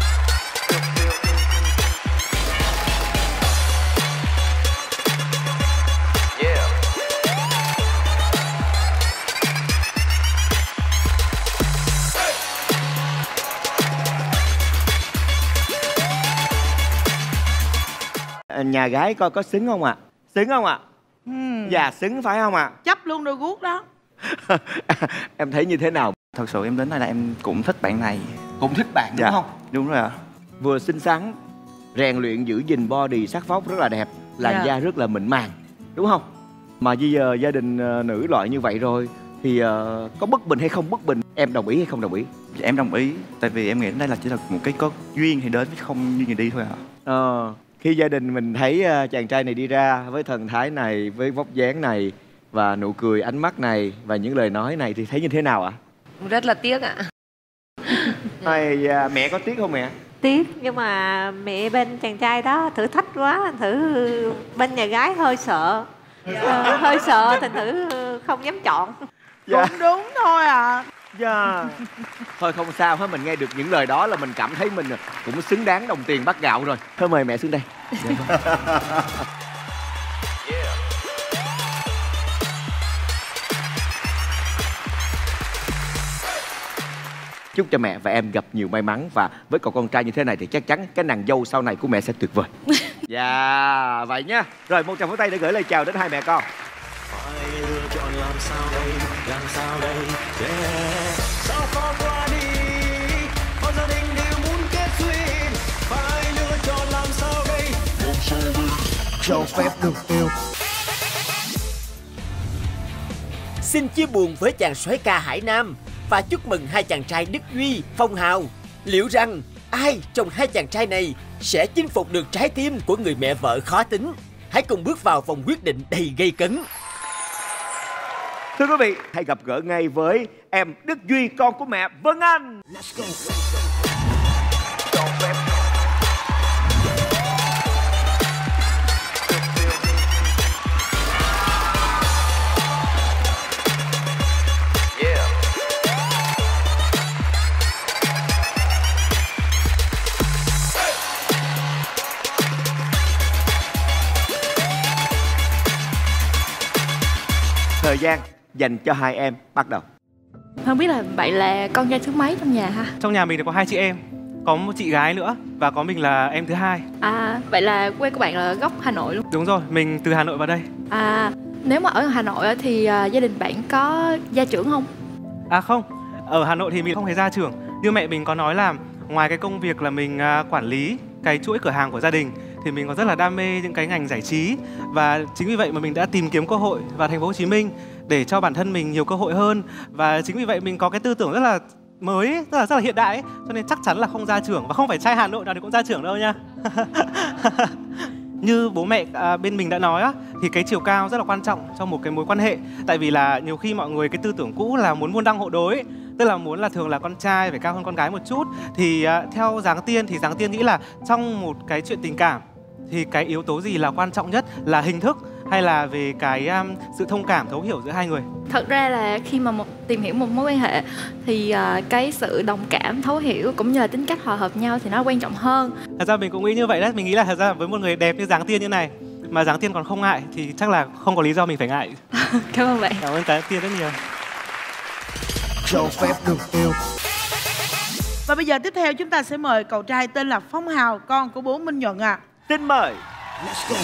nhà gái coi có xứng không ạ? À? Xứng không ạ? À? Ừ. Dạ xứng phải không ạ? À? Chấp luôn đôi guốc đó. Em thấy như thế nào? Thật sự em đến đây là em cũng thích bạn này. Cũng thích bạn đúng dạ. không? Đúng rồi ạ. Vừa xinh xắn, rèn luyện giữ gìn body sắc vóc rất là đẹp, làn Dạ. da rất là mịn màng, đúng không? Mà bây giờ gia đình uh, nữ loại như vậy rồi thì uh, có bất bình hay không bất bình, em đồng ý hay không đồng ý? Dạ, em đồng ý, tại vì em nghĩ đây là chỉ là một cái có duyên thì đến, không duyên thì đi thôi ạ. Ờ, khi gia đình mình thấy uh, chàng trai này đi ra với thần thái này, với vóc dáng này và nụ cười, ánh mắt này và những lời nói này thì thấy như thế nào ạ? Rất là tiếc ạ. Hay uh, mẹ có tiếc không mẹ? Tiếc, nhưng mà mẹ bên chàng trai đó thử thách quá, thử bên nhà gái hơi sợ. Ờ, hơi sợ thành thử không dám chọn. Dạ. Cũng đúng thôi ạ. À. Dạ. Thôi không sao hết, mình nghe được những lời đó là mình cảm thấy mình cũng xứng đáng đồng tiền bát gạo rồi. Thôi mời mẹ xuống đây. Dạ. Chúc cho mẹ và em gặp nhiều may mắn. Và với cậu con trai như thế này thì chắc chắn cái nàng dâu sau này của mẹ sẽ tuyệt vời. Dạ, vậy nhá. Rồi một tràng pháo tay để gửi lời chào đến hai mẹ con. Phải lựa chọn làm sao đây, làm sao đây, yeah. Sao khó qua đi, bao gia đình đều muốn kết duyên. Phải lựa chọn làm sao đây, làm sao đây, cho phép được yêu. Xin chia buồn với chàng soái ca Hải Nam và chúc mừng hai chàng trai Đức Duy, Phong Hào. Liệu rằng ai trong hai chàng trai này sẽ chinh phục được trái tim của người mẹ vợ khó tính? Hãy cùng bước vào vòng quyết định đầy gây cấn. Thưa quý vị, hãy gặp gỡ ngay với em Đức Duy, con của mẹ Vân Anh. let's go. Thời gian dành cho hai em bắt đầu. Không biết là bạn là con trai thứ mấy trong nhà ha? Trong nhà mình thì có hai chị em, có một chị gái nữa và có mình là em thứ hai. À, vậy là quê của bạn là gốc Hà Nội luôn? Đúng rồi, mình từ Hà Nội vào đây. À, nếu mà ở Hà Nội thì uh, gia đình bạn có gia trưởng không? À không, ở Hà Nội thì mình không hề gia trưởng. Như mẹ mình có nói là ngoài cái công việc là mình uh, quản lý cái chuỗi cửa hàng của gia đình thì mình còn rất là đam mê những cái ngành giải trí. Và chính vì vậy mà mình đã tìm kiếm cơ hội vào thành phố Hồ Chí Minh để cho bản thân mình nhiều cơ hội hơn. Và chính vì vậy mình có cái tư tưởng rất là mới, rất là rất là hiện đại ấy. Cho nên chắc chắn là không gia trưởng, và không phải trai Hà Nội nào thì cũng gia trưởng đâu nha. Như bố mẹ à, bên mình đã nói á, thì cái chiều cao rất là quan trọng trong một cái mối quan hệ. Tại vì là nhiều khi mọi người cái tư tưởng cũ là muốn môn đăng hộ đối, tức là muốn là thường là con trai phải cao hơn con gái một chút. Thì à, theo Giáng Tiên thì Giáng Tiên nghĩ là trong một cái chuyện tình cảm thì cái yếu tố gì là quan trọng nhất, là hình thức hay là về cái um, sự thông cảm, thấu hiểu giữa hai người? Thật ra là khi mà một, tìm hiểu một mối quan hệ thì uh, cái sự đồng cảm, thấu hiểu cũng như là tính cách hòa hợp nhau thì nó quan trọng hơn. Thật ra mình cũng nghĩ như vậy đấy. Mình nghĩ là thật ra với một người đẹp như Giáng Tiên như này mà Giáng Tiên còn không ngại thì chắc là không có lý do mình phải ngại. Cảm ơn bạn. Cảm ơn Giáng Tiên rất nhiều. Cho phép được yêu. Và bây giờ tiếp theo chúng ta sẽ mời cậu trai tên là Phong Hào, con của bố Minh Nhuận ạ. À. Xin mời. Let's go.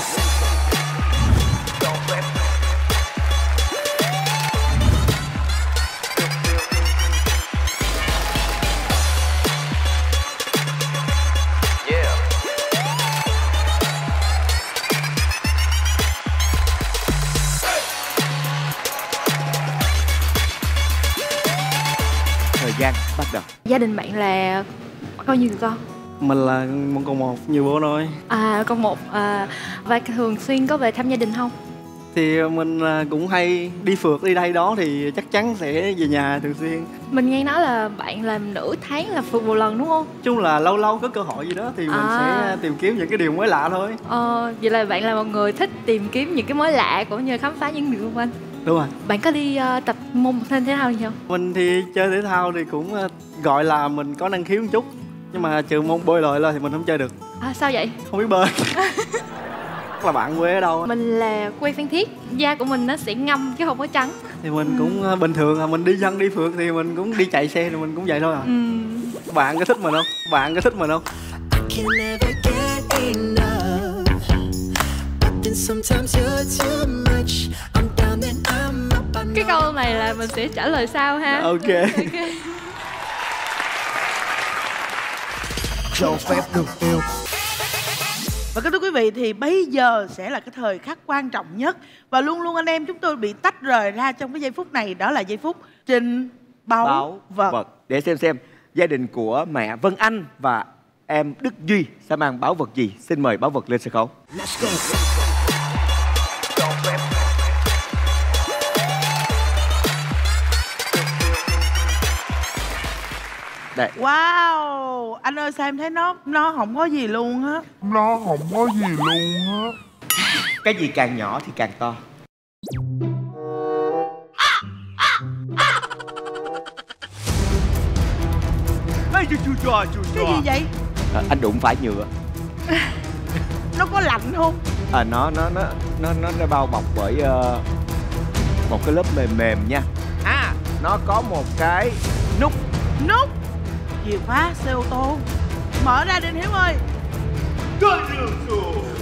Thời gian bắt đầu. Gia đình bạn là bao nhiêu người con? Mình là một con một như bố nói. À, con một. À, và thường xuyên có về thăm gia đình không? Thì mình cũng hay đi phượt đi đây đó thì chắc chắn sẽ về nhà thường xuyên. Mình nghe nói là bạn làm nửa tháng là phượt một lần đúng không? Chung là lâu lâu có cơ hội gì đó thì mình à. sẽ tìm kiếm những cái điều mới lạ thôi. Ờ, vậy là bạn là một người thích tìm kiếm những cái mới lạ cũng như khám phá những điều xung quanh. Đúng rồi. Bạn có đi uh, tập môn thể thao gì không? Mình thì chơi thể thao thì cũng uh, gọi là mình có năng khiếu một chút. Nhưng mà trừ môn bơi lội là thì mình không chơi được. À, sao vậy? Không biết bơi. Là bạn quê ở đâu? Mình là quê Phan Thiết. Da của mình nó sẽ ngâm chứ không có trắng. Thì mình cũng uh, bình thường là mình đi dân đi phượt thì mình cũng đi chạy xe thì mình cũng vậy thôi à. Ừ. Bạn có thích mình không? Bạn có thích mình không? I can never get enough. sometimes you're too much. I'm down then I'm up. I Cái know. câu này là mình sẽ trả lời sau ha. Ok. Cho phép được yêu. Và kính thưa quý vị, thì bây giờ sẽ là cái thời khắc quan trọng nhất và luôn luôn anh em chúng tôi bị tách rời ra trong cái giây phút này, đó là giây phút trình báu, Báu vật. vật. Để xem xem gia đình của mẹ Vân Anh và em Đức Duy sẽ mang báu vật gì. Xin mời báu vật lên sân khấu. Let's go. Đây. Wow, anh ơi sao em thấy nó nó không có gì luôn á. Nó không có gì luôn á. Cái gì càng nhỏ thì càng to. Ê, chu chu chu chu Cái gì vậy? À, anh đụng phải nhựa. Nó có lạnh không? À, nó nó nó nó nó, nó bao bọc bởi uh, một cái lớp mềm mềm nha. À, nó có một cái nút. Nút. Chìa khóa xe ô tô. Mở ra đi Hiếu ơi. Trời ơi.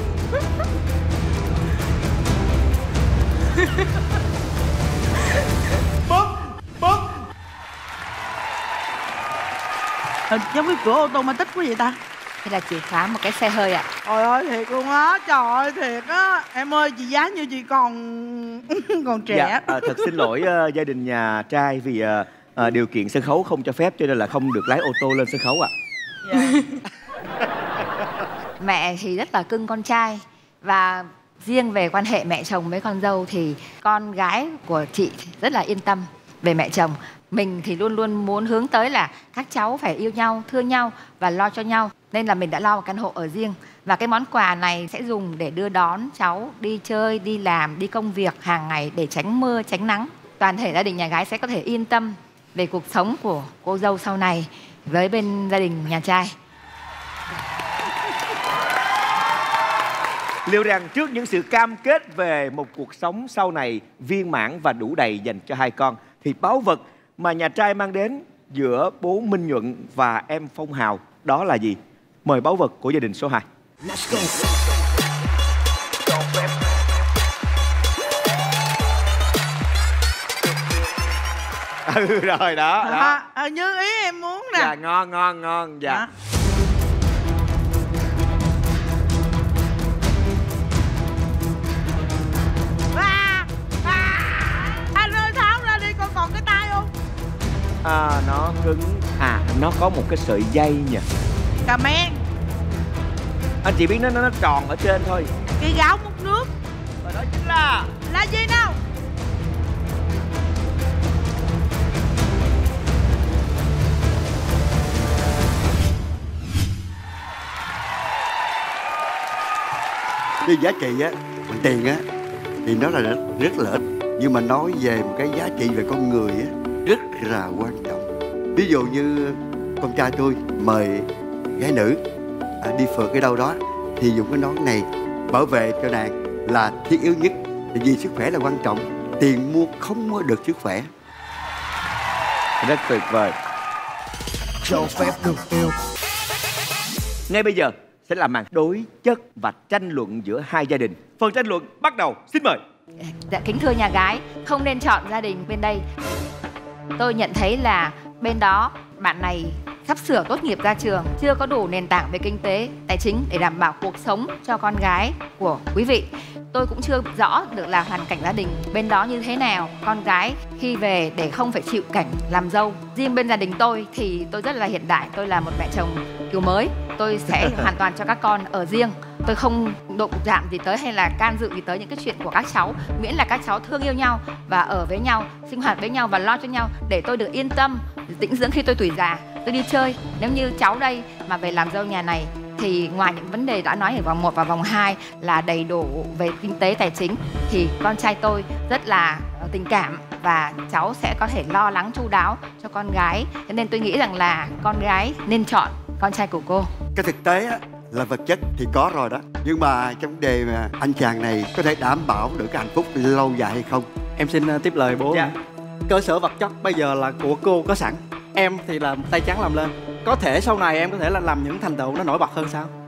Bấm bấm. À, giống cái cửa automatic quá vậy ta. Đây là chìa khóa một cái xe hơi ạ. Trời ơi thiệt luôn á, trời ơi thiệt á. Em ơi chị giá như chị còn còn trẻ. Dạ, à, thật xin lỗi uh, gia đình nhà trai vì uh, uh, điều kiện sân khấu không cho phép cho nên là không được lái ô tô lên sân khấu ạ. Dạ. Mẹ thì rất là cưng con trai. Và riêng về quan hệ mẹ chồng với con dâu thì con gái của chị rất là yên tâm về mẹ chồng. Mình thì luôn luôn muốn hướng tới là các cháu phải yêu nhau, thương nhau và lo cho nhau. Nên là mình đã lo một căn hộ ở riêng. Và cái món quà này sẽ dùng để đưa đón cháu đi chơi, đi làm, đi công việc hàng ngày để tránh mưa, tránh nắng. Toàn thể gia đình nhà gái sẽ có thể yên tâm về cuộc sống của cô dâu sau này với bên gia đình nhà trai. Liệu rằng trước những sự cam kết về một cuộc sống sau này viên mãn và đủ đầy dành cho hai con thì báu vật mà nhà trai mang đến giữa bố Minh Nhuận và em Phong Hào đó là gì? Mời báu vật của gia đình số hai. Let's go. Ừ rồi đó, đó. À, à, như ý em muốn nè. Dạ ngon ngon ngon. Dạ Đó. À, à, anh ơi tháo ra đi, con còn cái tay không? à, nó cứng. À, nó có một cái sợi dây nha. Cà men. Anh chỉ biết nó nó, nó tròn ở trên thôi. Cây gáo múc nước. Và đó chính là Là gì nào? Cái giá trị á, bằng tiền á thì nó là rất, rất là ít, nhưng mà nói về một cái giá trị về con người á rất là quan trọng. Ví dụ như con trai tôi mời gái nữ à, đi phượt ở đâu đó thì dùng cái nón này bảo vệ cho nàng là thiết yếu nhất, vì sức khỏe là quan trọng, tiền mua không mua được sức khỏe. rất tuyệt vời. Cho phép được yêu. Ngay bây giờ sẽ là màn đối chất và tranh luận giữa hai gia đình. Phần tranh luận bắt đầu, xin mời. Dạ, kính thưa nhà gái, không nên chọn gia đình bên đây. Tôi nhận thấy là bên đó bạn này sắp sửa tốt nghiệp ra trường, chưa có đủ nền tảng về kinh tế, tài chính để đảm bảo cuộc sống cho con gái của quý vị. Tôi cũng chưa rõ được là hoàn cảnh gia đình bên đó như thế nào, con gái khi về để không phải chịu cảnh làm dâu. Riêng bên gia đình tôi thì tôi rất là hiện đại, tôi là một mẹ chồng kiểu mới. Tôi sẽ hoàn toàn cho các con ở riêng. Tôi không đụng chạm gì tới hay là can dự gì tới những cái chuyện của các cháu, miễn là các cháu thương yêu nhau và ở với nhau, sinh hoạt với nhau và lo cho nhau để tôi được yên tâm, tĩnh dưỡng khi tôi tuổi già, tôi đi chơi. Nếu như cháu đây mà về làm dâu nhà này thì ngoài những vấn đề đã nói ở vòng một và vòng hai là đầy đủ về kinh tế tài chính thì con trai tôi rất là tình cảm và cháu sẽ có thể lo lắng chu đáo cho con gái. Cho nên tôi nghĩ rằng là con gái nên chọn con trai của cô. Cái thực tế á, là vật chất thì có rồi đó, nhưng mà trong vấn đề mà anh chàng này có thể đảm bảo được cái hạnh phúc lâu dài hay không? Em xin uh, tiếp lời bố. Dạ. Cơ sở vật chất bây giờ là của cô có sẵn, em thì là tay trắng làm lên. Có thể sau này em có thể là làm những thành tựu nó nổi bật hơn sao?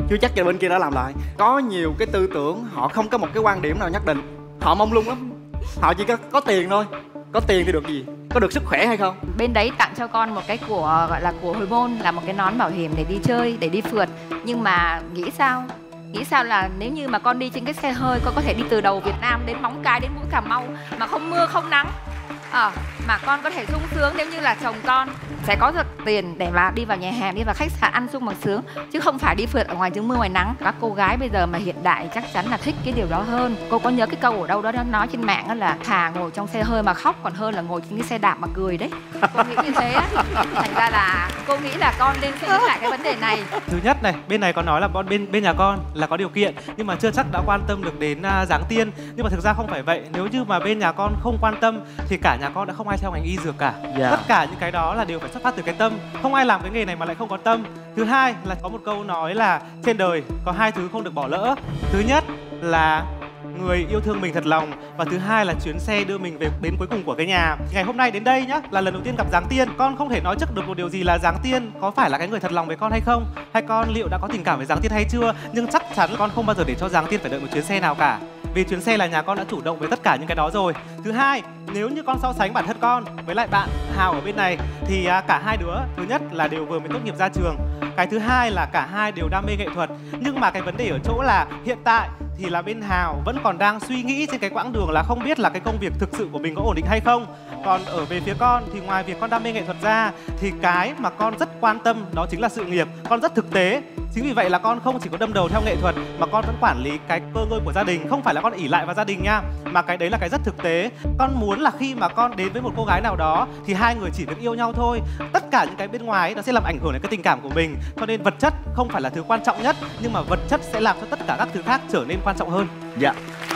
chưa chắc cho bên kia đã làm lại. Có nhiều cái tư tưởng họ không có một cái quan điểm nào nhất định, họ mông lung lắm. Họ chỉ có có tiền thôi, có tiền thì được gì, có được sức khỏe hay không. Bên đấy tặng cho con một cái của gọi là của hồi môn, là một cái nón bảo hiểm để đi chơi, để đi phượt. Nhưng mà nghĩ sao nghĩ sao là nếu như mà con đi trên cái xe hơi, con có thể đi từ đầu Việt Nam đến Móng Cái đến mũi Cà Mau mà không mưa không nắng, à, mà con có thể sung sướng. Nếu như là chồng con sẽ có được tiền để mà đi vào nhà hàng, đi vào khách sạn ăn sung bằng sướng, chứ không phải đi phượt ở ngoài dưới mưa ngoài nắng. Các cô gái bây giờ mà hiện đại chắc chắn là thích cái điều đó hơn. Cô có nhớ cái câu ở đâu đó nói trên mạng đó là thà ngồi trong xe hơi mà khóc còn hơn là ngồi trên cái xe đạp mà cười đấy. Cô nghĩ như thế á. Thành ra là cô nghĩ là con nên suy nghĩ lại cái vấn đề này. Thứ nhất này, bên này có nói là con bên bên nhà con là có điều kiện nhưng mà chưa chắc đã quan tâm được đến uh, dáng tiên. Nhưng mà thực ra không phải vậy. Nếu như mà bên nhà con không quan tâm thì cả nhà con đã không ai theo ngành y dược cả. Yeah. Tất cả những cái đó là đều phải xuất phát từ cái tâm. Không ai làm cái nghề này mà lại không có tâm. Thứ hai là có một câu nói là trên đời có hai thứ không được bỏ lỡ. Thứ nhất là người yêu thương mình thật lòng, và thứ hai là chuyến xe đưa mình về đến cuối cùng của cái nhà. Ngày hôm nay đến đây nhá, là lần đầu tiên gặp Giáng Tiên. Con không thể nói trước được một điều gì là Giáng Tiên có phải là cái người thật lòng với con hay không, hay con liệu đã có tình cảm với Giáng Tiên hay chưa. Nhưng chắc chắn con không bao giờ để cho Giáng Tiên phải đợi một chuyến xe nào cả, vì chuyến xe là nhà con đã chủ động với tất cả những cái đó rồi. Thứ hai, nếu như con so sánh bản thân con với lại bạn Hào ở bên này thì à, cả hai đứa, thứ nhất là đều vừa mới tốt nghiệp ra trường, cái thứ hai là cả hai đều đam mê nghệ thuật. Nhưng mà cái vấn đề ở chỗ là hiện tại thì là bên Hào vẫn còn đang suy nghĩ trên cái quãng đường là không biết là cái công việc thực sự của mình có ổn định hay không. Còn ở về phía con thì ngoài việc con đam mê nghệ thuật ra thì cái mà con rất quan tâm đó chính là sự nghiệp. Con rất thực tế. Chính vì vậy là con không chỉ có đâm đầu theo nghệ thuật mà con vẫn quản lý cái cơ ngơi của gia đình. Không phải là con ỷ lại vào gia đình nha, mà cái đấy là cái rất thực tế. Con muốn là khi mà con đến với một cô gái nào đó thì hai người chỉ việc yêu nhau thôi. Tất cả những cái bên ngoài ấy, nó sẽ làm ảnh hưởng đến cái tình cảm của mình. Cho nên vật chất không phải là thứ quan trọng nhất, nhưng mà vật chất sẽ làm cho tất cả các thứ khác trở nên quan trọng hơn. Dạ.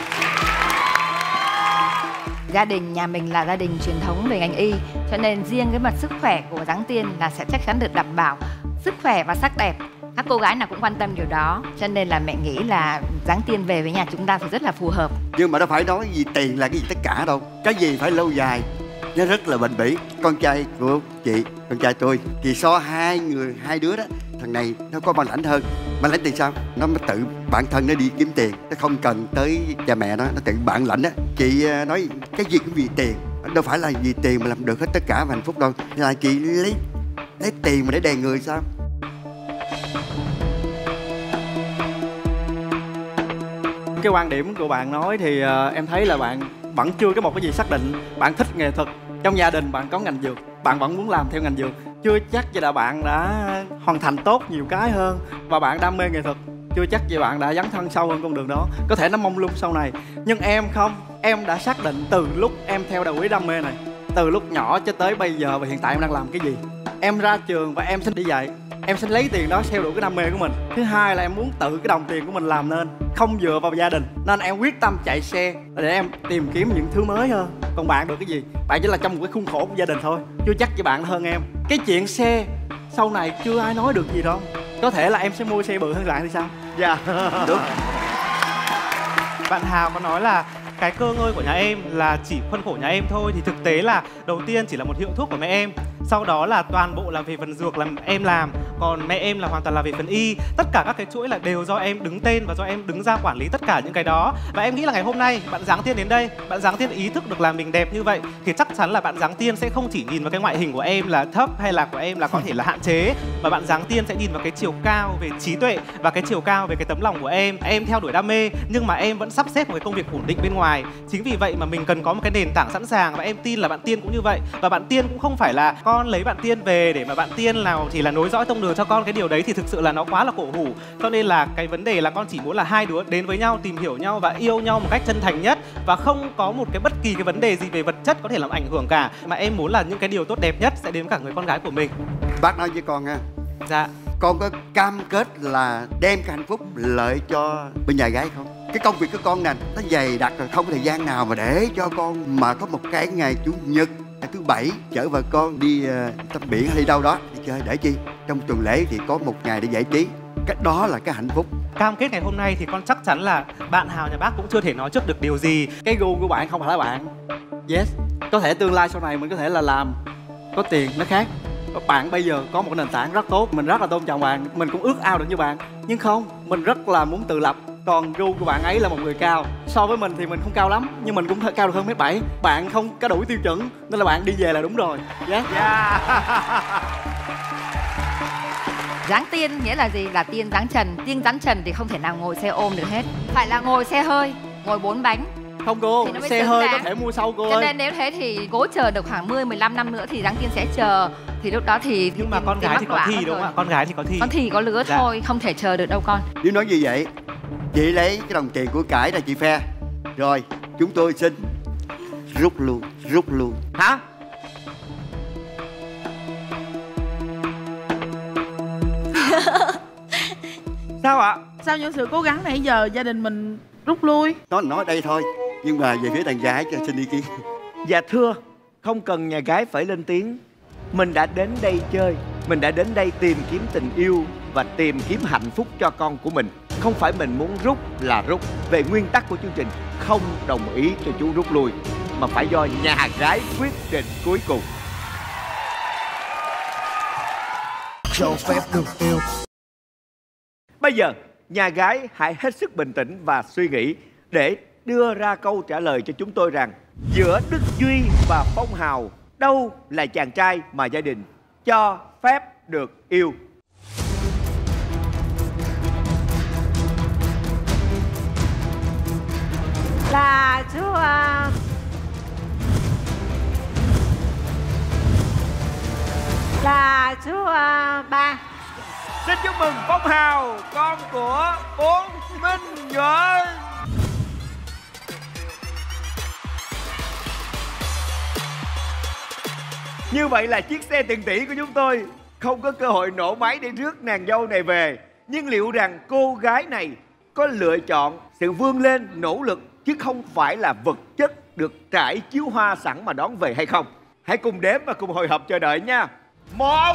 Gia đình nhà mình là gia đình truyền thống về ngành y, cho nên riêng cái mặt sức khỏe của Giáng Tiên là sẽ chắc chắn được đảm bảo. Sức khỏe và sắc đẹp, các cô gái nào cũng quan tâm điều đó, cho nên là mẹ nghĩ là Giáng Tiên về với nhà chúng ta thì rất là phù hợp. Nhưng mà nó phải nói gì tiền là cái gì tất cả đâu, cái gì phải lâu dài, nó rất là bền bỉ. Con trai của chị, con trai tôi thì so hai người hai đứa đó, thằng này nó có bản lãnh hơn. Bản lãnh thì sao? Nó mới tự bản thân nó đi kiếm tiền, nó không cần tới cha mẹ nó, nó tự bản lãnh á. Chị nói cái gì cũng vì tiền, đâu phải là vì tiền mà làm được hết tất cả và hạnh phúc đâu. Là chị lấy lấy tiền mà để đè người sao? Cái quan điểm của bạn nói thì uh, em thấy là bạn vẫn chưa có một cái gì xác định. Bạn thích nghệ thuật, trong gia đình bạn có ngành dược, bạn vẫn muốn làm theo ngành dược. Chưa chắc vậy là bạn đã hoàn thành tốt nhiều cái hơn, và bạn đam mê nghệ thuật, chưa chắc vậy bạn đã dấn thân sâu hơn con đường đó. Có thể nó mông lung sau này, nhưng em không. Em đã xác định từ lúc em theo đuổi đam mê này, từ lúc nhỏ cho tới bây giờ, và hiện tại em đang làm cái gì. Em ra trường và em sẽ đi dạy, em sẽ lấy tiền đó theo đuổi cái đam mê của mình. Thứ hai là em muốn tự cái đồng tiền của mình làm nên, không dựa vào gia đình. Nên em quyết tâm chạy xe để em tìm kiếm những thứ mới hơn. Còn bạn được cái gì? Bạn chỉ là trong một cái khuôn khổ của gia đình thôi, chưa chắc với bạn hơn em. Cái chuyện xe sau này chưa ai nói được gì đâu. Có thể là em sẽ mua xe bự hơn bạn thì sao? Dạ. Đúng. Bạn Hào có nói là cái cơ ngơi của nhà em là chỉ khuôn khổ nhà em thôi, thì thực tế là đầu tiên chỉ là một hiệu thuốc của mẹ em, sau đó là toàn bộ là về phần dược là em làm, còn mẹ em là hoàn toàn là về phần y. Tất cả các cái chuỗi là đều do em đứng tên và do em đứng ra quản lý tất cả những cái đó. Và em nghĩ là ngày hôm nay bạn Giáng Tiên đến đây, bạn Giáng Tiên ý thức được là mình đẹp như vậy thì chắc chắn là bạn Giáng Tiên sẽ không chỉ nhìn vào cái ngoại hình của em là thấp hay là của em là có thể là hạn chế, mà bạn Giáng Tiên sẽ nhìn vào cái chiều cao về trí tuệ và cái chiều cao về cái tấm lòng của em. Em theo đuổi đam mê nhưng mà em vẫn sắp xếp một cái công việc ổn định bên ngoài. Chính vì vậy mà mình cần có một cái nền tảng sẵn sàng, và em tin là bạn Tiên cũng như vậy. Và bạn Tiên cũng không phải là con lấy bạn Tiên về để mà bạn Tiên nào thì là nối dõi tông đường cho con. Cái điều đấy thì thực sự là nó quá là cổ hủ. Cho nên là cái vấn đề là con chỉ muốn là hai đứa đến với nhau, tìm hiểu nhau và yêu nhau một cách chân thành nhất, và không có một cái bất kỳ cái vấn đề gì về vật chất có thể làm ảnh hưởng cả, mà em muốn là những cái điều tốt đẹp nhất sẽ đến cả người con gái của mình. Bác nói với con nha. Dạ. Con có cam kết là đem cái hạnh phúc lợi cho bên nhà gái không? Cái công việc của con nè, nó dày đặc rồi, không có thời gian nào mà để cho con mà có một cái ngày chủ nhật, ngày thứ bảy chở vợ con đi uh, tắm biển hay đi đâu đó đi chơi. Để chi? Trong tuần lễ thì có một ngày để giải trí. Cái đó là cái hạnh phúc. Cam kết ngày hôm nay thì con chắc chắn là bạn Hào nhà bác cũng chưa thể nói trước được điều gì. Cái gu của bạn không phải là bạn. Yes. Có thể tương lai sau này mình có thể là làm có tiền nó khác. Bạn bây giờ có một nền tảng rất tốt, mình rất là tôn trọng bạn, mình cũng ước ao được như bạn. Nhưng không, mình rất là muốn tự lập. Còn gu của bạn ấy là một người cao. So với mình thì mình không cao lắm, nhưng mình cũng cao được hơn mét bảy. Bạn không có đủ tiêu chuẩn nên là bạn đi về là đúng rồi. Yeah. Yeah. Dáng tiên nghĩa là gì? Là tiên dáng trần. Tiên dáng trần thì không thể nào ngồi xe ôm được hết. Phải là ngồi xe hơi, ngồi bốn bánh. Không cô, xe hơi đáng. Có thể mua sau cô Cho ơi. nên nếu thế thì cố chờ được khoảng mười mười lăm năm nữa thì dáng tiên sẽ chờ. Thì lúc đó thì nhưng mà con gái thì có thi đúng không ạ? Con gái thì có thi. Con thì có lứa dạ. thôi, không thể chờ được đâu con. Nếu nói như vậy, chị lấy cái đồng tiền của cải là chị phe. Rồi, chúng tôi xin rút luôn, rút luôn. Hả? Sao ạ? Sau những sự cố gắng nãy giờ gia đình mình rút lui. Nó nói đây thôi, nhưng mà về phía đàn gái cho xin ý kiến. Dạ thưa, không cần nhà gái phải lên tiếng. Mình đã đến đây chơi, mình đã đến đây tìm kiếm tình yêu và tìm kiếm hạnh phúc cho con của mình. Không phải mình muốn rút là rút. Về nguyên tắc của chương trình, không đồng ý cho chú rút lui, mà phải do nhà gái quyết định cuối cùng. Cho phép được yêu. Bây giờ, nhà gái hãy hết sức bình tĩnh và suy nghĩ để đưa ra câu trả lời cho chúng tôi rằng giữa Đức Duy và Phong Hào, đâu là chàng trai mà gia đình cho phép được yêu? Là chú uh... là chú uh, Ba. Xin chúc mừng Phong Hào, con của Uông Minh Nhuận. Như vậy là chiếc xe tiền tỷ của chúng tôi không có cơ hội nổ máy để rước nàng dâu này về. Nhưng liệu rằng cô gái này có lựa chọn sự vươn lên, nỗ lực chứ không phải là vật chất được trải chiếu hoa sẵn mà đón về hay không? Hãy cùng đếm và cùng hồi hộp chờ đợi nha. Một,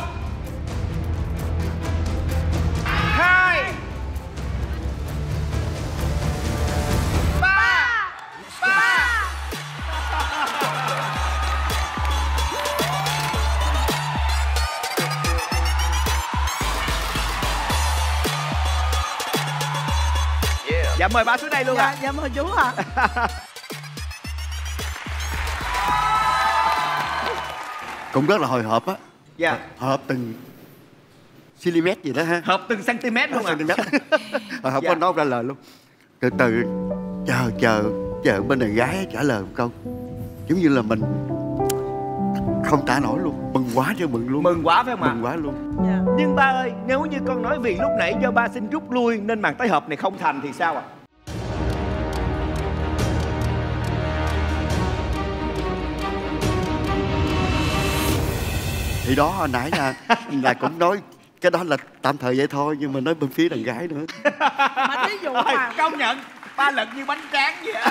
hai, ba, ba. Yeah. Dạ mời ba xuống đây luôn dạ, ạ. Dạ mời chú ạ. Cũng rất là hồi hộp á. Dạ. Hồi hộp từng cm gì đó ha. Hợp từng cm luôn ạ. Hồi hộp Dạ. có nói ra lời luôn. Từ từ chờ chờ chờ bên đàn gái trả lời một câu. Giống như là mình không tả nổi luôn. Mừng quá chứ mừng luôn. Mừng quá phải không ạ? Mừng quá luôn. Dạ. Nhưng ba ơi, nếu như con nói vì lúc nãy do ba xin rút lui nên màn tái hợp này không thành thì sao ạ? Thì đó hồi nãy là là cũng nói cái đó là tạm thời vậy thôi, nhưng mà nói bên phía đàn gái nữa. Mà thí dụ mà công nhận ba lật như bánh tráng vậy ạ.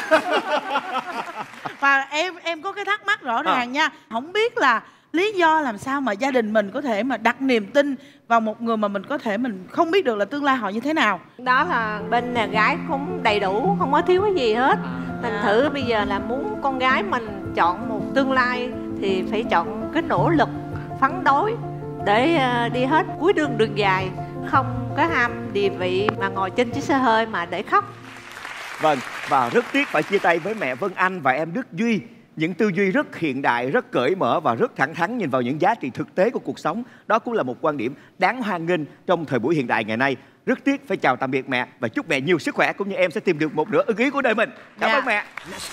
Và em em có cái thắc mắc rõ ràng À. nha. Không biết là lý do làm sao mà gia đình mình có thể mà đặt niềm tin vào một người mà mình có thể mình không biết được là tương lai họ như thế nào. Đó là bên nhà gái cũng đầy đủ, không có thiếu cái gì hết. Thành thử bây giờ là muốn con gái mình chọn một tương lai thì phải chọn cái nỗ lực, phấn đấu để ờ, đi hết cuối đường đường dài. Không có ham địa vị mà ngồi trên chiếc xe hơi mà để khóc. Vâng, và rất tiếc phải chia tay với mẹ Vân Anh và em Đức Duy. Những tư duy rất hiện đại, rất cởi mở và rất thẳng thắn nhìn vào những giá trị thực tế của cuộc sống. Đó cũng là một quan điểm đáng hoan nghênh trong thời buổi hiện đại ngày nay. Rất tiếc phải chào tạm biệt mẹ và chúc mẹ nhiều sức khỏe, cũng như em sẽ tìm được một nửa ưng ý của đời mình. Cảm Dạ. ơn mẹ.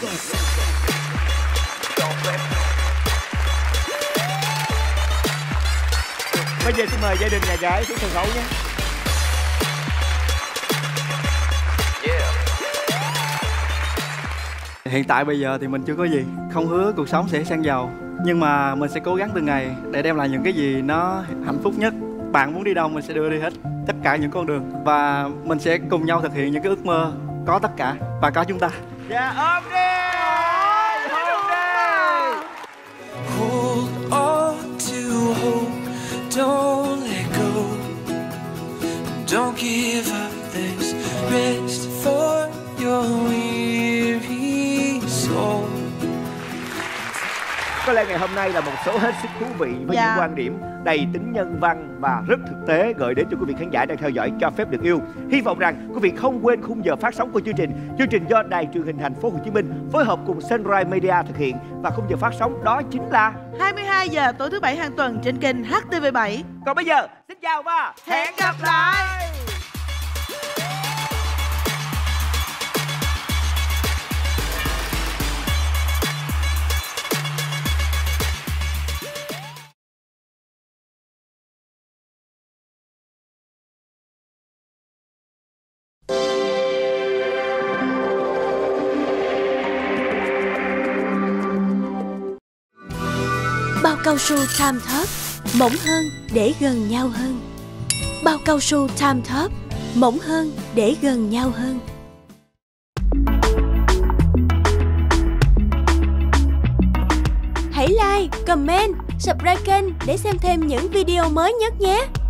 Bây giờ xin mời gia đình nhà gái xuống sân khấu nhé. Hiện tại bây giờ thì mình chưa có gì, không hứa cuộc sống sẽ sang giàu, nhưng mà mình sẽ cố gắng từng ngày để đem lại những cái gì nó hạnh phúc nhất. Bạn muốn đi đâu mình sẽ đưa đi hết tất cả những con đường, và mình sẽ cùng nhau thực hiện những cái ước mơ, có tất cả và có chúng ta. Dạ ôm đi, ôm đi. Hold on to hope, don't let go, don't give up, there's rest for your weary soul. Có lẽ ngày hôm nay là một số hết sức thú vị với Dạ. những quan điểm đầy tính nhân văn và rất thực tế gửi đến cho quý vị khán giả đang theo dõi Cho Phép Được Yêu. Hy vọng rằng quý vị không quên khung giờ phát sóng của chương trình. Chương trình do Đài Truyền hình Thành phố Hồ Chí Minh phối hợp cùng Sunrise Media thực hiện, và khung giờ phát sóng đó chính là hai mươi hai giờ tối thứ bảy hàng tuần trên kênh H T V bảy. Còn bây giờ, xin chào và hẹn gặp lại. Bao cao su Time Top, mỏng hơn để gần nhau hơn. Bao cao su Time Top, mỏng hơn để gần nhau hơn. Hãy like, comment, subscribe kênh để xem thêm những video mới nhất nhé.